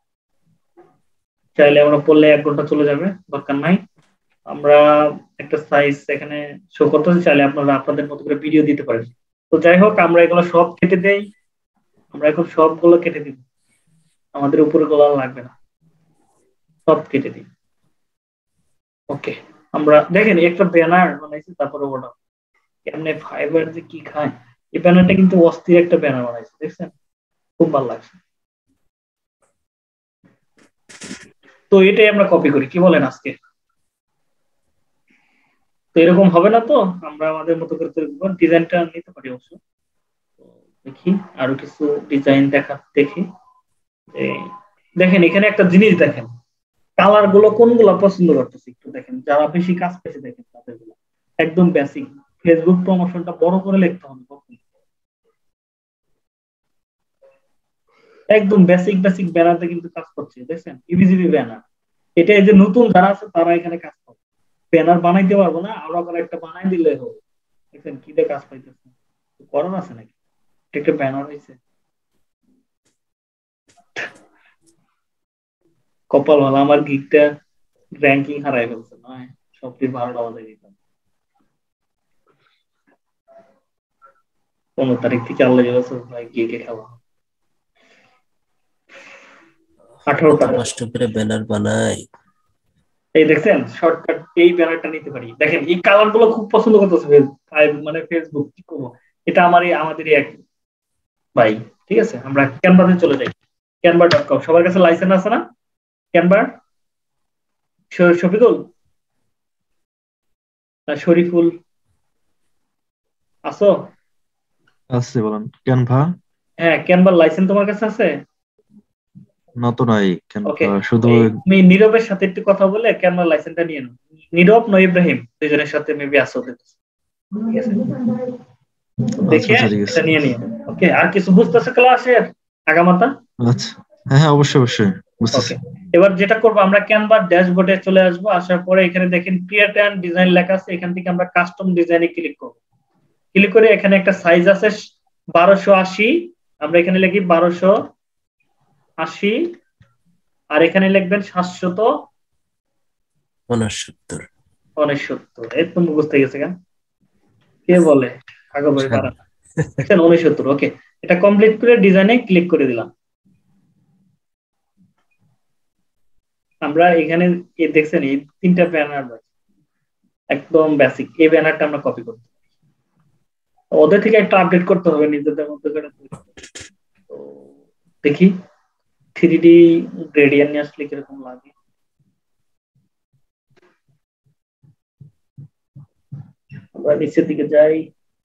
চাইলে আমরা পড়লে 1 ঘন্টা চলে যাবে, দরকার নাই। আমরা একটা সাইজ এখানে শো করতেছি, চাইলে আপনারা আপনাদের মতো করে ভিডিও দিতে পারেন। তো যাই হোক, আমরা এগুলো সব কেটে দেই। আমরা এখন সবগুলো কেটে দিব, আমাদের উপরে গুলো লাগবে না, সব কেটে দিই। ওকে, আমরা দেখেন একটা ব্যানার বানাইছি, তারপরে ওটা কেমনে ফাইবার যে কি খায়। এই ব্যানারটা কিন্তু অস্থির একটা ব্যানার বানাইছে, দেখছেন? খুব ভালো লাগছে। তো এটাই আমরা কপি করি, কি বলেন আজকে? তো এরকম হবে না তো, আমরা আমাদের মতো করে তৈরি করব। ডিজাইনটা নিতে পারি অবশ্য। দেখি আরো কিছু ডিজাইন দেখি। দেখেন এখানে একটা জিনিস দেখেন, কালার গুলো কোনগুলো পছন্দ করতেছি একটু দেখেন। যারা বেশি কাজ পেয়েছে দেখেন তাদের গুলো একদম বেসিক। ফেসবুক প্রমোশনটা বড় করে লিখতে হবে, একদম বেসিক ব্যানারটা কিন্তু কাজ করছে, দেখছেন? ইভিজিবি ব্যানার। এটা এই যে নতুন যারা আছে তারা এখানে কাজ করে। ব্যানার বানাইতে পারবো না, আরো করে একটা বানাই দিলে হবে। দেখছেন কি দিয়ে কাজ পাইতেছে, করার আছে নাকি? একটা ব্যানার হয়েছে, কপাল ভালো আমার গিকটা র্যাঙ্কিং হারাই ফেলছে, নয় সবটি 12টা বাজে দিতাম। 15 তারিখ থেকে আল্লাহ ভাই গিকে খাওয়া 18টা কষ্ট করে ব্যানার বানাই। এই দেখছেন শর্টকাট, এই ব্যানারটা নিতে পারি। দেখেন এই কালার গুলো খুব পছন্দ করতেছে মানে ফেসবুক। কি করবো, এটা আমাদেরই এক ভাই, ঠিক আছে? আমরা ক্যানভাতে চলে যাই, canva.com। সবার কাছে লাইসেন্স আছে না ক্যানভা? শফিকুল না শরীফুল আছো? আছে, বলেন। ক্যানভা হ্যাঁ, ক্যানভার লাইসেন্স তোমার কাছে আছে? না তো নাই, ওকে, ক্যানভা শুধু তুমি নীরবের সাথে একটু কথা বলে ক্যানভার লাইসেন্সটা নিয়ে নাও। নীরব নয় ইব্রাহিম, দুজনের সাথে মেবি আসো, ঠিক আছে? দেখে এটা নিয়ে নিও। ওকে, আর কিছু বুঝতেছে ক্লাসের আগামাতা? আচ্ছা, হ্যাঁ অবশ্যই বুঝতেছি। এবার যেটা করবো, আমরা ক্যানভার ড্যাশবোর্ডে চলে আসবো। আসার পরে এখানে দেখেন ক্রিয়েট এন্ড ডিজাইন লেখা আছে, এখান থেকে আমরা কাস্টম ডিজাইনে ক্লিক করবো। ক্লিক করে এখানে একটা সাইজ আছে 1280, আমরা এখানে লিখি 1280 80 আর এখানে লিখবেন 769। এই তো মুখস্থ হয়ে গেছে কেন? কে বলে কাগজ বই পারা না? দেখছেন 69। ওকে, এটা কমপ্লিট করে ডিজাইনে ক্লিক করে দিলাম। আমরা এখানে দেখছেন এই 3টা ব্যানার একদম বেসিক। এই ব্যানারটা আমরা কপি করতে পারি। ওদের থেকে একটা আপডেট করতে হবে নিজেদের মধ্যে করে। তো দেখি 3D গ্রেডিয়েন্ট নিয়ে আসলে কিরকম লাগে। আমরা নিচের দিকে যাই,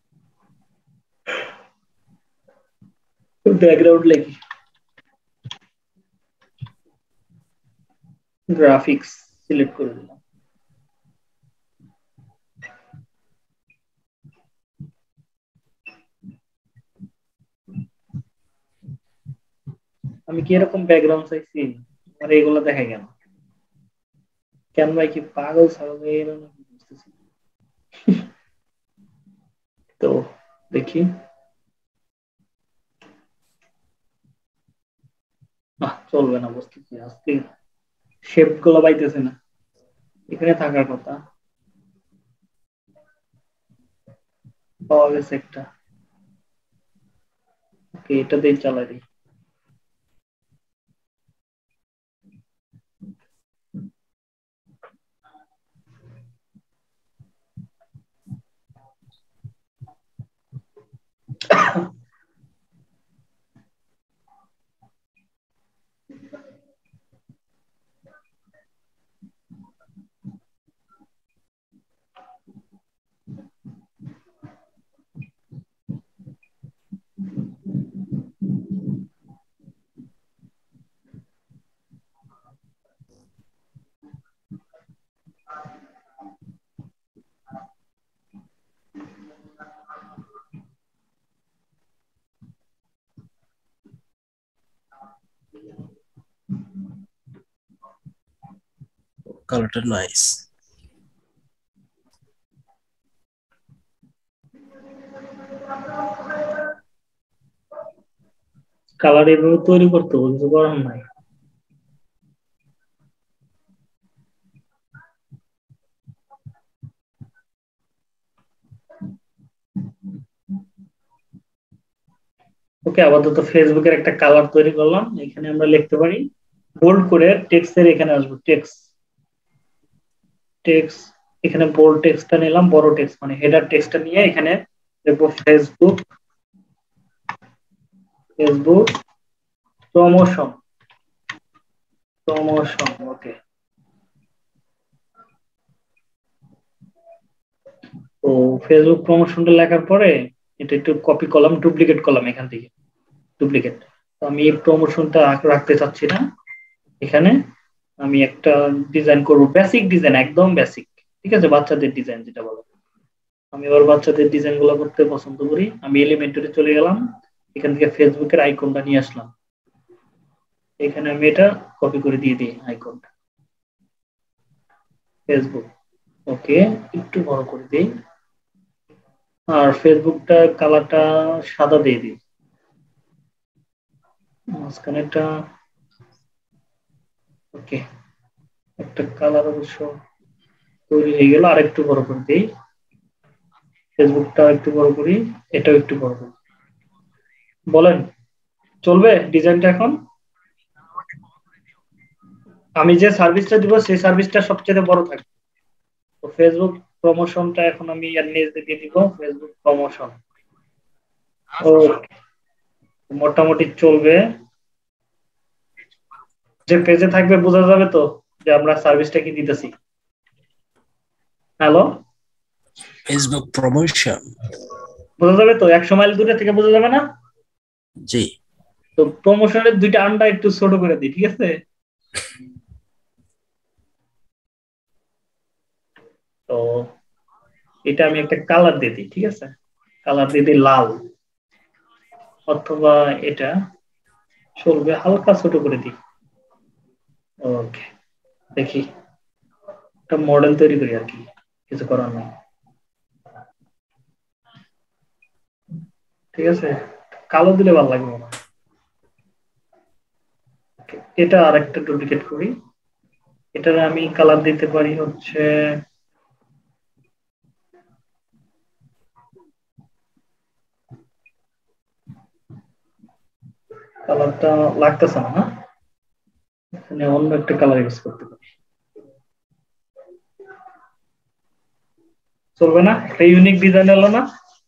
ব্যাকগ্রাউন্ড লিখি, গ্রাফিক্স সিলেক্ট করে দিলাম। আমি কি এরকম ব্যাকগ্রাউন্ড চাইছি? আমার এগুলো দেখা গেল কেন ভাই, কি পাগল ছাগল বুঝতেছি। তো দেখি, চলবে না বুঝতেছি। আজকে শেপ গুলো পাইতেছে না, এখানে থাকার কথা। পাওয়া গেছে একটা। ওকে, এটা দিয়ে চালাই দিই। কালারটা নাইস। কালার এভাবে তৈরি করতে বলছে, করার নাই। ওকে, আপাতত ফেসবুকের একটা কালার তৈরি করলাম। এখানে আমরা লিখতে পারি বোল্ড করে টেক্সটের এখানে আসবো টেক্সট। টেক্সট এখানে বোল্ড টেক্সটটা নিলাম, বড় টেক্সট মানে হেডার টেক্সটটা নিয়ে এখানে দেখবো ফেসবুক প্রমোশন। ওকে, তো ফেসবুক প্রমোশনটা লেখার পরে এটা একটু কপি করলাম, ডুপ্লিকেট করলাম এখান থেকে। ডুপ্লিকেট। তো আমি এই প্রমোশনটা রাখতে চাচ্ছি না এখানে। আমি একটা ডিজাইন করব, বেসিক ডিজাইন, একদম বেসিক। ঠিক আছে, বাচ্চাদের ডিজাইন যেটা বলে। আমি আবার বাচ্চাদের ডিজাইন গুলো করতে পছন্দ করি। আমি এলিমেন্টরে চলে গেলাম, এখান থেকে ফেসবুকের আইকনটা নিয়ে আসলাম। এখানে আমি এটা কপি করে দিয়ে দিই আইকনটা, ফেসবুক। ওকে, একটু বড় করে দিই। আর ফেসবুকটা কালারটা সাদা দিয়ে দিই। মাঝখানেটা ওকে, একটা কালার অবশ্য তৈরি হয়ে গেল। আর একটু বড় করে দিই, ফেসবুকটা একটু বড় করি, এটাও একটু বড় করি। বলেন চলবে ডিজাইনটা? এখন আমি যে সার্ভিসটা দিব সেই সার্ভিসটা সবচেয়ে বড় থাকবে। তো ফেসবুক প্রমোশনটা এখন আমি এর নিচ দিয়ে দিব, ফেসবুক প্রমোশন। ও, মোটামুটি চলবে। যে পেজে থাকবে বোঝা যাবে তো যে আমরা সার্ভিসটা কি দিতেছি। Hello, Facebook promotion. বোঝা যাবে তো? 100 মাইল দূরে থেকে বোঝা যাবে না? জি। তো প্রমোশনের 2টা আন্ডা একটু ছোট করে দিই, ঠিক আছে? তো এটা আমি একটা কালার দিয়ে দিই, ঠিক আছে? কালার দিয়ে দিই লাল, অথবা এটা চলবে, হালকা ছোট করে দিই। ওকে, দেখি একটা মডেল তৈরি করি আর কি, কিছু করার নাই। ঠিক আছে, কালো দিলে ভালো লাগবে না। এটা আরেকটা ডুপ্লিকেট করি, এটার আমি কালার দিতে পারি হচ্ছে কালারটা লাগতেছে না, এখানে অন্য একটা কালার ইউজ করতে পারি, চলবে না? একটা ইউনিক ডিজাইন এলো না?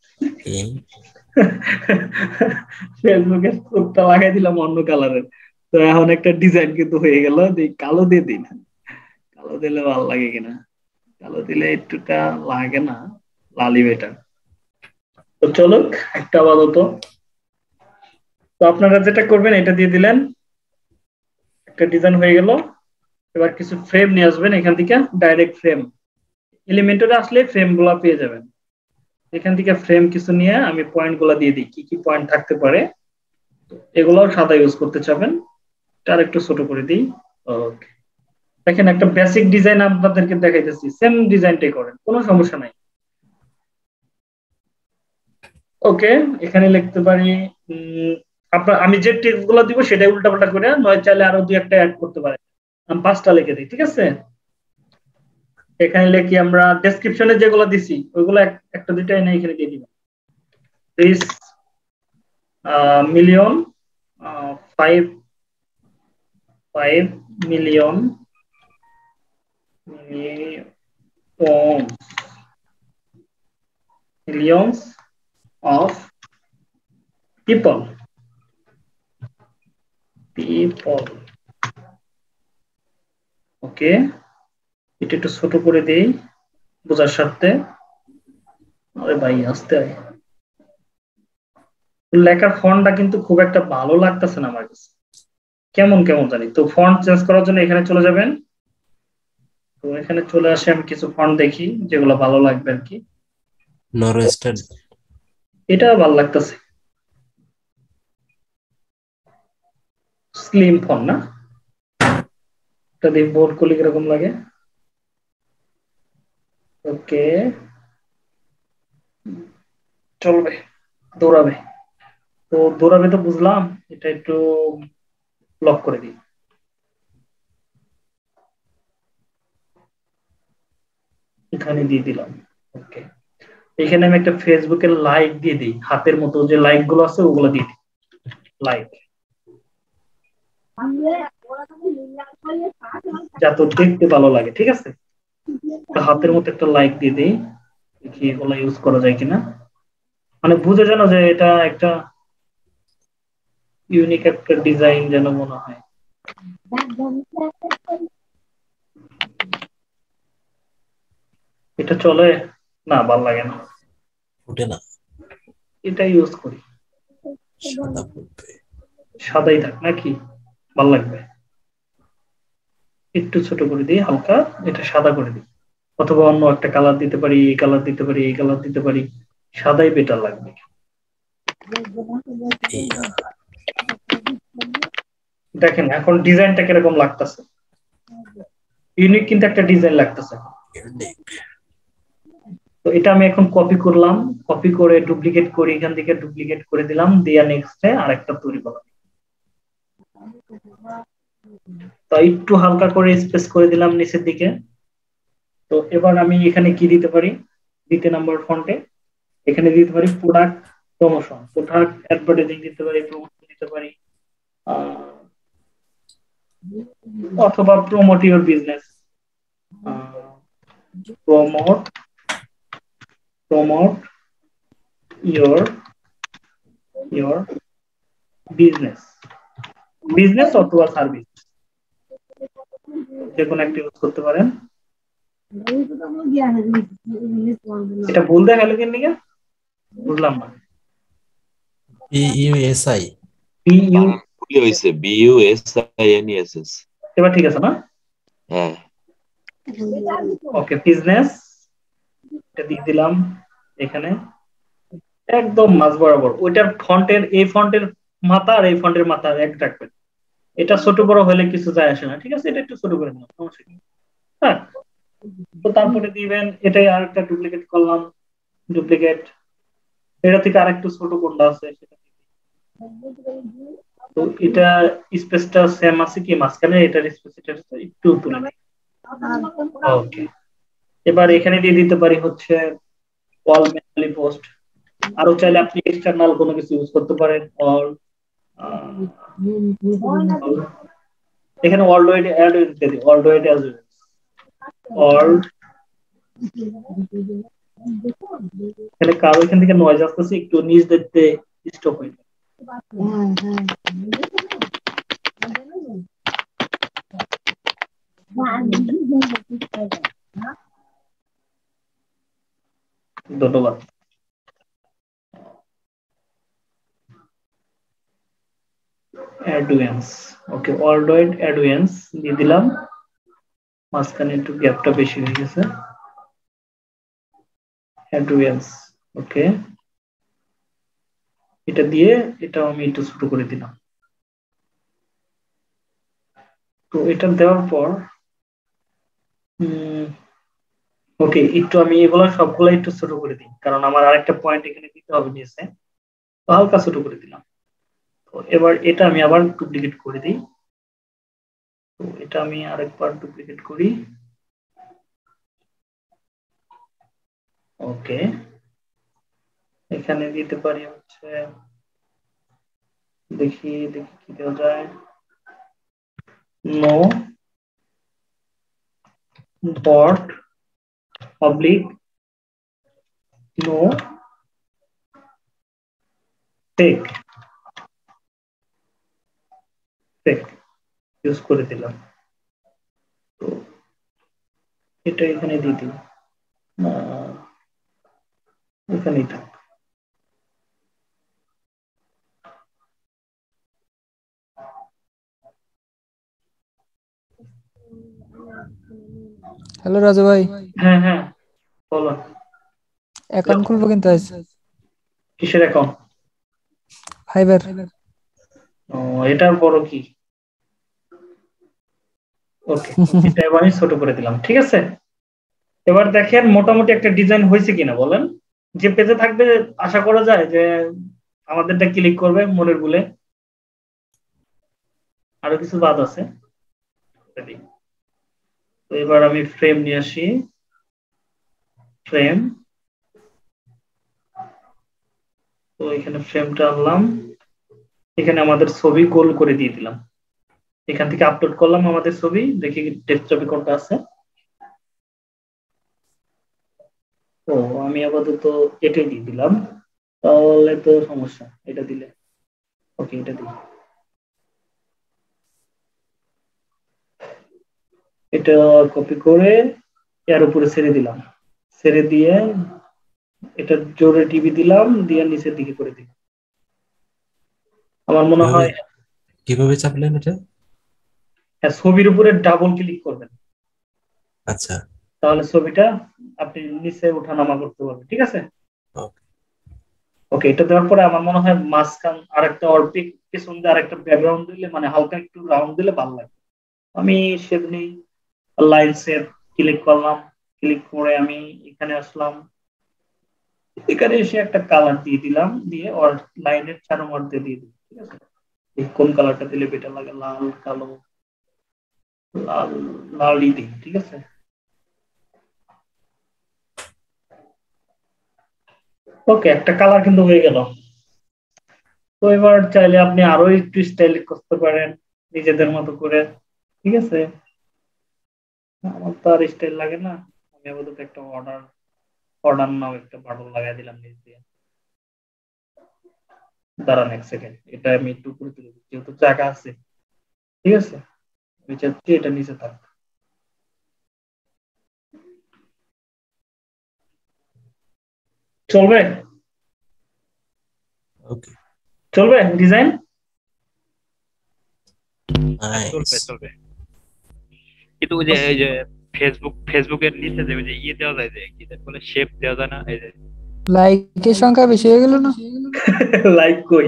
ফেসবুকে স্ক্রিপ্টটা লাগাই দিলাম অন্য কালারের, তো এখন একটা ডিজাইন কিন্তু হয়ে গেল। কালো দিয়ে দিই না, কালো দিলে ভালো লাগে কিনা, কালো দিলে একটুটা লাগে না, লালি বেটার। তো চলো একটা আপাতত, তো আপনারা যেটা করবেন এটা দিয়ে দিলেন, একটা ডিজাইন হয়ে গেল। এবার কিছু ফ্রেম নিয়ে আসবেন এখান থেকে, ডাইরেক্ট ফ্রেম এলিমেন্টরে আসলে ফ্রেম গুলা পেয়ে যাবেন। এখান থেকে ফ্রেম কিছু নিয়ে আমি পয়েন্ট গুলা দিয়ে দিই, কি কি পয়েন্ট থাকতে পারে। এগুলাও সাদা ইউজ করতে চাবেন, আর একটু ছোট করে দিই। ওকে, দেখেন একটা বেসিক ডিজাইন আপনাদেরকে দেখাইতেছি, সেম ডিজাইনটাই করেন, কোনো সমস্যা নাই। ওকে, এখানে লিখতে পারি আপনার, আমি যে টেক্সট গুলো দিব সেটাই উল্টাপাল্টা করে, নয় চাইলে আরো দুই একটা অ্যাড করতে পারেন। আমি 5টা লিখে দিই, ঠিক আছে? এখানে লিখি আমরা ডেসক্রিপশনে যেগুলো দিছি ওইগুলো একটা দুইটা এনে এখানে দিয়ে দিব। This million 5 million millions of people okay, এটা একটু ছোট করে দেই বোঝার স্বার্থে। আরে ভাই আস্তে আয়, লেখার ফন্টটা কিন্তু খুব একটা ভালো লাগতেছে না আমার কাছে, কেমন কেমন জানি। তো ফন্ট চেঞ্জ করার জন্য এখানে চলে যাবেন, তো এখানে চলে আসে আমি কিছু ফন্ট দেখি যেগুলো ভালো লাগবে আর কি। নরওয়েস্টার্ন এটা ভালো লাগতেছে, স্লিম ফন্ট না, এটা দিয়ে বোল্ড করলে কিরকম লাগে। ওকে, চলবে, দৌড়াবে। তো দৌড়াবে তো বুঝলাম, এটা একটু লক করে দিই, এখানে দিয়ে দিলাম। ওকে, এখানে আমি একটা ফেসবুকের লাইক দিয়ে দিই, হাতের মতো যে লাইক গুলো আছে ওগুলো দিয়ে দিই, লাইক, যাতে দেখতে ভালো লাগে। ঠিক আছে, হাতের মতো একটা লাইক দিয়ে দিই, দেখি এগুলো ইউজ করা যায় কিনা, মানে বুঝে যেন যে এটা একটা ইউনিক একটা ডিজাইন যেন মনে হয়। এটা চলে না, ভালো লাগে না, ওঠে না, এটা ইউজ করি, সাদা পড়বে। সাদাই থাক নাকি, ভালো লাগবে। একটু ছোট করে দিই হালকা, এটা সাদা করে দিই, অথবা অন্য একটা কালার দিতে পারি, এই কালার দিতে পারি, এই কালার দিতে পারি, সাদাই বেটার লাগবে। দেখেন এখন ডিজাইনটা কিরকম লাগতেছে, ইউনিক কিন্তু একটা ডিজাইন লাগতেছে। তো এটা আমি এখন কপি করলাম, কপি করে ডুপ্লিকেট করি, এখান থেকে ডুপ্লিকেট করে দিলাম, দিয়া নেক্সটে আরেকটা তৈরি করলাম। তো একটু হালকা করে স্পেস করে দিলাম নিচের দিকে। তো এবার আমি এখানে কি দিতে পারি, 2 নাম্বার ফন্টে এখানে দিতে পারি প্রোডাক্ট প্রমোশন, প্রোডাক্ট অ্যাডভার্টাইজিং দিতে পারি, প্রমোশন দিতে পারি, অথবা promote your business, promote your business, business অথবা সার্ভিস, যে কোনো একটা ইউজ করতে পারেন। এটা ভুল দেখালো কেন নিকে, বুঝলাম না। BUSI ভুলই হইছে, BUSINESS। এবার ঠিক আছে না? হ্যাঁ, ওকে, বিজনেস এটা দিয়ে দিলাম এখানে একদম মাঝ বরাবর, ওইটার ফন্টের এই ফন্টের মাথা আর এই ফন্টের মাথা এক রাখবেন, এটা ছোট বড় হলে কিছু যায় আসে না। ঠিক আছে, এটা একটু ছোট করে নিলাম, সমস্যা কি। হ্যাঁ, তো তারপরে দিবেন, এটাই আরেকটা ডুপ্লিকেট করলাম, ডুপ্লিকেট, এটা থেকে আরেকটু ছোট কোনটা আছে সেটা তো এটা স্পেসটা সেম আছে কি মাঝখানে, এটার স্পেস এটা একটু উপরে। ওকে, এবার এখানে দিয়ে দিতে পারি হচ্ছে ওয়াল ম্যানুয়ালি পোস্ট। আরো চাইলে আপনি এক্সটার্নাল কোনো কিছু ইউজ করতে পারেন। অর এখানে ওয়ার্ল্ড অ্যাড দিয়ে দিই, ওয়ার্ল্ড অ্যাজ ওয়ার্ল্ড। এখানে কারো এখান থেকে নয়েজ আসতেছে, একটু নিচ দেখতে স্টপ হয়ে যায়। ধন্যবাদ। অ্যাডওয়েন্স, ওকে, ওয়ার্ল্ড অ্যাডওয়েন্স দিয়ে দিলাম। মাঝখানে একটু গ্যাপটা বেশি হয়ে গেছে। অ্যাডওয়েন্স, ওকে, এটা দিয়ে এটাও আমি একটু ছোট করে দিলাম। তো এটা দেওয়ার পর ওকে, একটু আমি এগুলো সবগুলো একটু ছোট করে দিই, কারণ আমার আরেকটা পয়েন্ট এখানে দিতে হবে নিচে, তো হালকা ছোট করে দিলাম। তো এবার এটা আমি আবার ডুপ্লিকেট করে দিই। তো এটা আমি আরেকবার ডুপ্লিকেট করি। ওকে, এখানে দিতে পারি হচ্ছে, দেখি দেখি কি দেওয়া যায়। No bot public no tech use করে দিলাম। তো এটা এখানে দিয়ে দিই, এখানেই থাক। হ্যালো রাজু ভাই, হ্যাঁ হ্যাঁ বলো। অ্যাকাউন্ট খুলবো কিন্তু আজ। কিসের অ্যাকাউন্ট? ফাইবার। ও, এটার বড় কি? ওকে, এটা এবারে ছোট করে দিলাম, ঠিক আছে। এবার দেখেন মোটামুটি একটা ডিজাইন হয়েছে কিনা বলেন। যে পেজে থাকবে আশা করা যায় যে আমাদেরটা ক্লিক করবে মনের ভুলে। আরো কিছু বাদ আছে। তো এবার আমি ফ্রেম নিয়ে আসি, ফ্রেম। তো এখানে ফ্রেমটা আনলাম, এখানে আমাদের ছবি গোল করে দিয়ে দিলাম। এখান থেকে আপলোড করলাম আমাদের ছবি, দেখি ডেস্কটপে কোনটা আছে। ও, আমি আপাতত এটাই দিয়ে দিলাম, তাহলে তো সমস্যা, এটা দিলে। ওকে, এটা দিই। এটা কপি করে এর উপরে ছেড়ে দিলাম, ছেড়ে দিয়ে এটা জোরে টিপি দিলাম, দিয়ে নিচের দিকে করে দিই। আমার মনে হয় কিভাবে চাপলেন এটা? হ্যাঁ, ছবির উপরে ডাবল ক্লিক করবেন, আচ্ছা, তাহলে ছবিটা আপনি নিচে ওঠানামা করতে পারবেন, ঠিক আছে। ওকে। ওকে, এটা দেওয়ার পরে আমার মনে হয় মাঝখান আরেকটা অর্পিক পেছন দিয়ে আরেকটা ব্যাকগ্রাউন্ড দিলে, মানে হালকা একটু রাউন্ড দিলে ভালো লাগে। আমি সেমনি লাইনসের ক্লিক করলাম, ক্লিক করে আমি এখানে আসলাম, এখানে এসে একটা কালার দিয়ে দিলাম, দিয়ে ওর লাইনের চারো মধ্যে দিয়ে দিই, ঠিক আছে। কোন কালারটা দিলে বেটার লাগে? লাল, কালো, লাল, লালই দিই, ঠিক আছে। ওকে, একটা কালার কিন্তু হয়ে গেল। তো এবার চাইলে আপনি আরো একটু স্টাইল করতে পারেন নিজেদের মতো করে, ঠিক আছে। আমার তো আর স্টাইল লাগে না, আমি আপাতত একটা অর্ডার অর্ডার নাও একটা বাটন লাগাই দিলাম নিচ দিয়ে। দাঁড়ান এক সেকেন্ড, এটা আমি একটু করে তুলে দিই, যেহেতু জায়গা আছে, ঠিক আছে। আমি চাচ্ছি এটা নিচে থাক। চলবে? ওকে, চলবে ডিজাইন? চলবে চলবে। কিন্তু ওই যে এই যে ফেসবুকের নিচে যে ওই যে ইয়ে দেওয়া যায়, যে কি বলে শেপ দেওয়া যায় না, এই যে লাইকের সংখ্যা বেশি হয়ে গেল না? লাইক কই?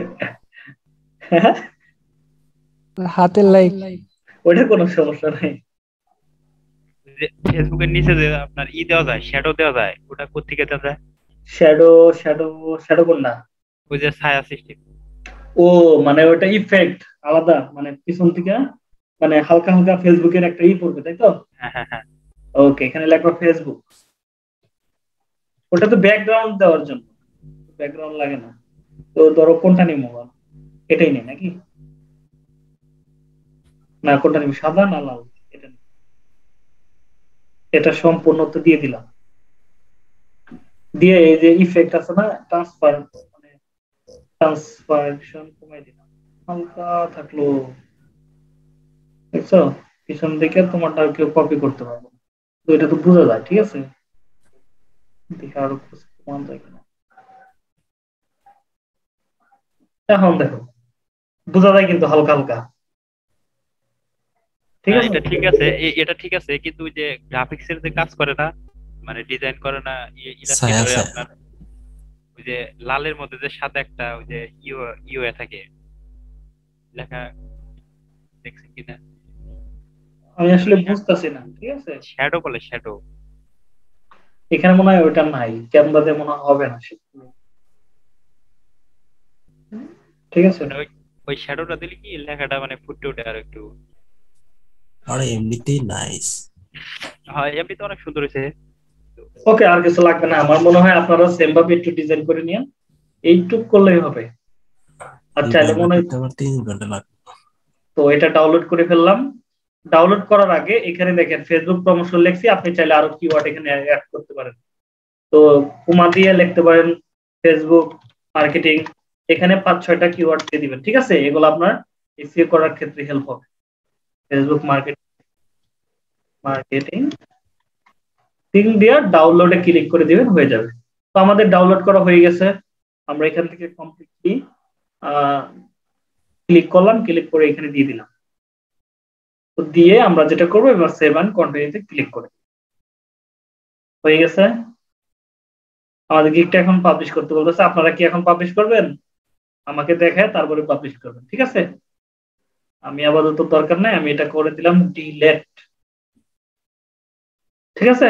হাতের লাইক। ওইটা কোনো সমস্যা নাই। ফেসবুকের নিচে যে আপনার ই দেওয়া যায়, শ্যাডো দেওয়া যায়, ওটা কোত্থেকে দেওয়া যায়? শ্যাডো শ্যাডো শ্যাডো কোনটা? ওই যে ছায়া সৃষ্টি। ও মানে ওটা ইফেক্ট আলাদা, মানে পিছন থেকে মানে হালকা হালকা ফেসবুকের একটা পড়বে, তাই তো? হ্যাঁ। ওকে, এখানে লেখা ফেসবুক। ওটা তো ব্যাকগ্রাউন্ড দেওয়ার জন্য, ব্যাকগ্রাউন্ড লাগে না। তো ধরো কোনটা নিব, এটাই নেই নাকি? না, কোনটা নিব, সাদা না লাল? এটা এটা সম্পূর্ণ তো দিয়ে দিলাম, দিয়ে এই যে ইফেক্ট আছে না, ট্রান্সফারশন কমাই দিলাম, হালকা থাকলো, দেখছো? পিছন দিকে তোমারটা কেউ কপি করতে পারবো না, তো এটা তো বোঝা যায়, ঠিক আছে? দেখে আরো কমান যায় কিনা, এখন দেখো বোঝা যায় কিন্তু হালকা হালকা, ঠিক আছে? এটা ঠিক আছে, এটা ঠিক আছে, কিন্তু ওই যে গ্রাফিক্স এর যে কাজ করে না, মানে ডিজাইন করে না ইলাস্ট্রেটরে, আপনার ওই যে লালের মধ্যে যে সাদা একটা ওই যে ইউ থাকে লেখা, দেখছেন কিনা? আমি আসলে বুঝতেছি না, ঠিক আছে? শ্যাডো বলে, শ্যাডো। এখানে মনে হয় ওইটা নাই, ক্যানভাতে মনে হয় হবে না, ঠিক আছে? ওই শ্যাডোটা দিলে কি লেখাটা মানে ফুটে ওঠে আর একটু। আরে এমনিতেই নাইস। হ্যাঁ, এমনিতে অনেক সুন্দর হয়েছে। ওকে, আর কিছু লাগবে না, আমার মনে হয় আপনারা সেম ভাবে একটু ডিজাইন করে নিন, এইটুক করলেই হবে। আর চাইলে মনে হয় 3 ঘন্টা লাগবে। তো এটা ডাউনলোড করে ফেললাম। ডাউনলোড করার আগে এখানে দেখেন ফেসবুক প্রমোশন লিখছি, আপনি চাইলে আরো কিওয়ার্ড এখানে অ্যাড করতে পারেন। তো কুমা দিয়ে লিখতে পারেন ফেসবুক মার্কেটিং, এখানে 5-6টা কিওয়ার্ড দিয়ে দিবেন, ঠিক আছে? এগুলো আপনার এসইও করার ক্ষেত্রে হেল্প হবে। ফেসবুক মার্কেটিং দিয়ে ডাউনলোডে ক্লিক করে দিবেন, হয়ে যাবে। তো আমাদের ডাউনলোড করা হয়ে গেছে, আমরা এখান থেকে কমপ্লিটলি ক্লিক করলাম, ক্লিক করে এখানে দিয়ে দিলাম। তো দিয়ে আমরা যেটা করবো এবার সেভ এন্ড কন্টিনিউতে ক্লিক করে, হয়ে গেছে। আমাদের গিগটা এখন পাবলিশ করতে বলতেছে, আপনারা কি এখন পাবলিশ করবেন? আমাকে দেখায় তারপরে পাবলিশ করবেন, ঠিক আছে? আমি আপাতত দরকার নাই, আমি এটা করে দিলাম ডিলেট, ঠিক আছে?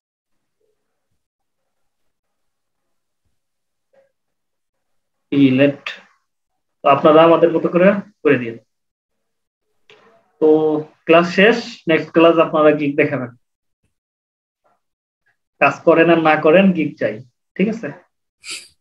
ডিলেট। তো আপনারা আমাদের মতো করে দিন। তো ক্লাস শেষ, নেক্সট ক্লাস আপনারা গিগ দেখাবেন। কাজ করেন আর না করেন, গিগ চাই, ঠিক আছে?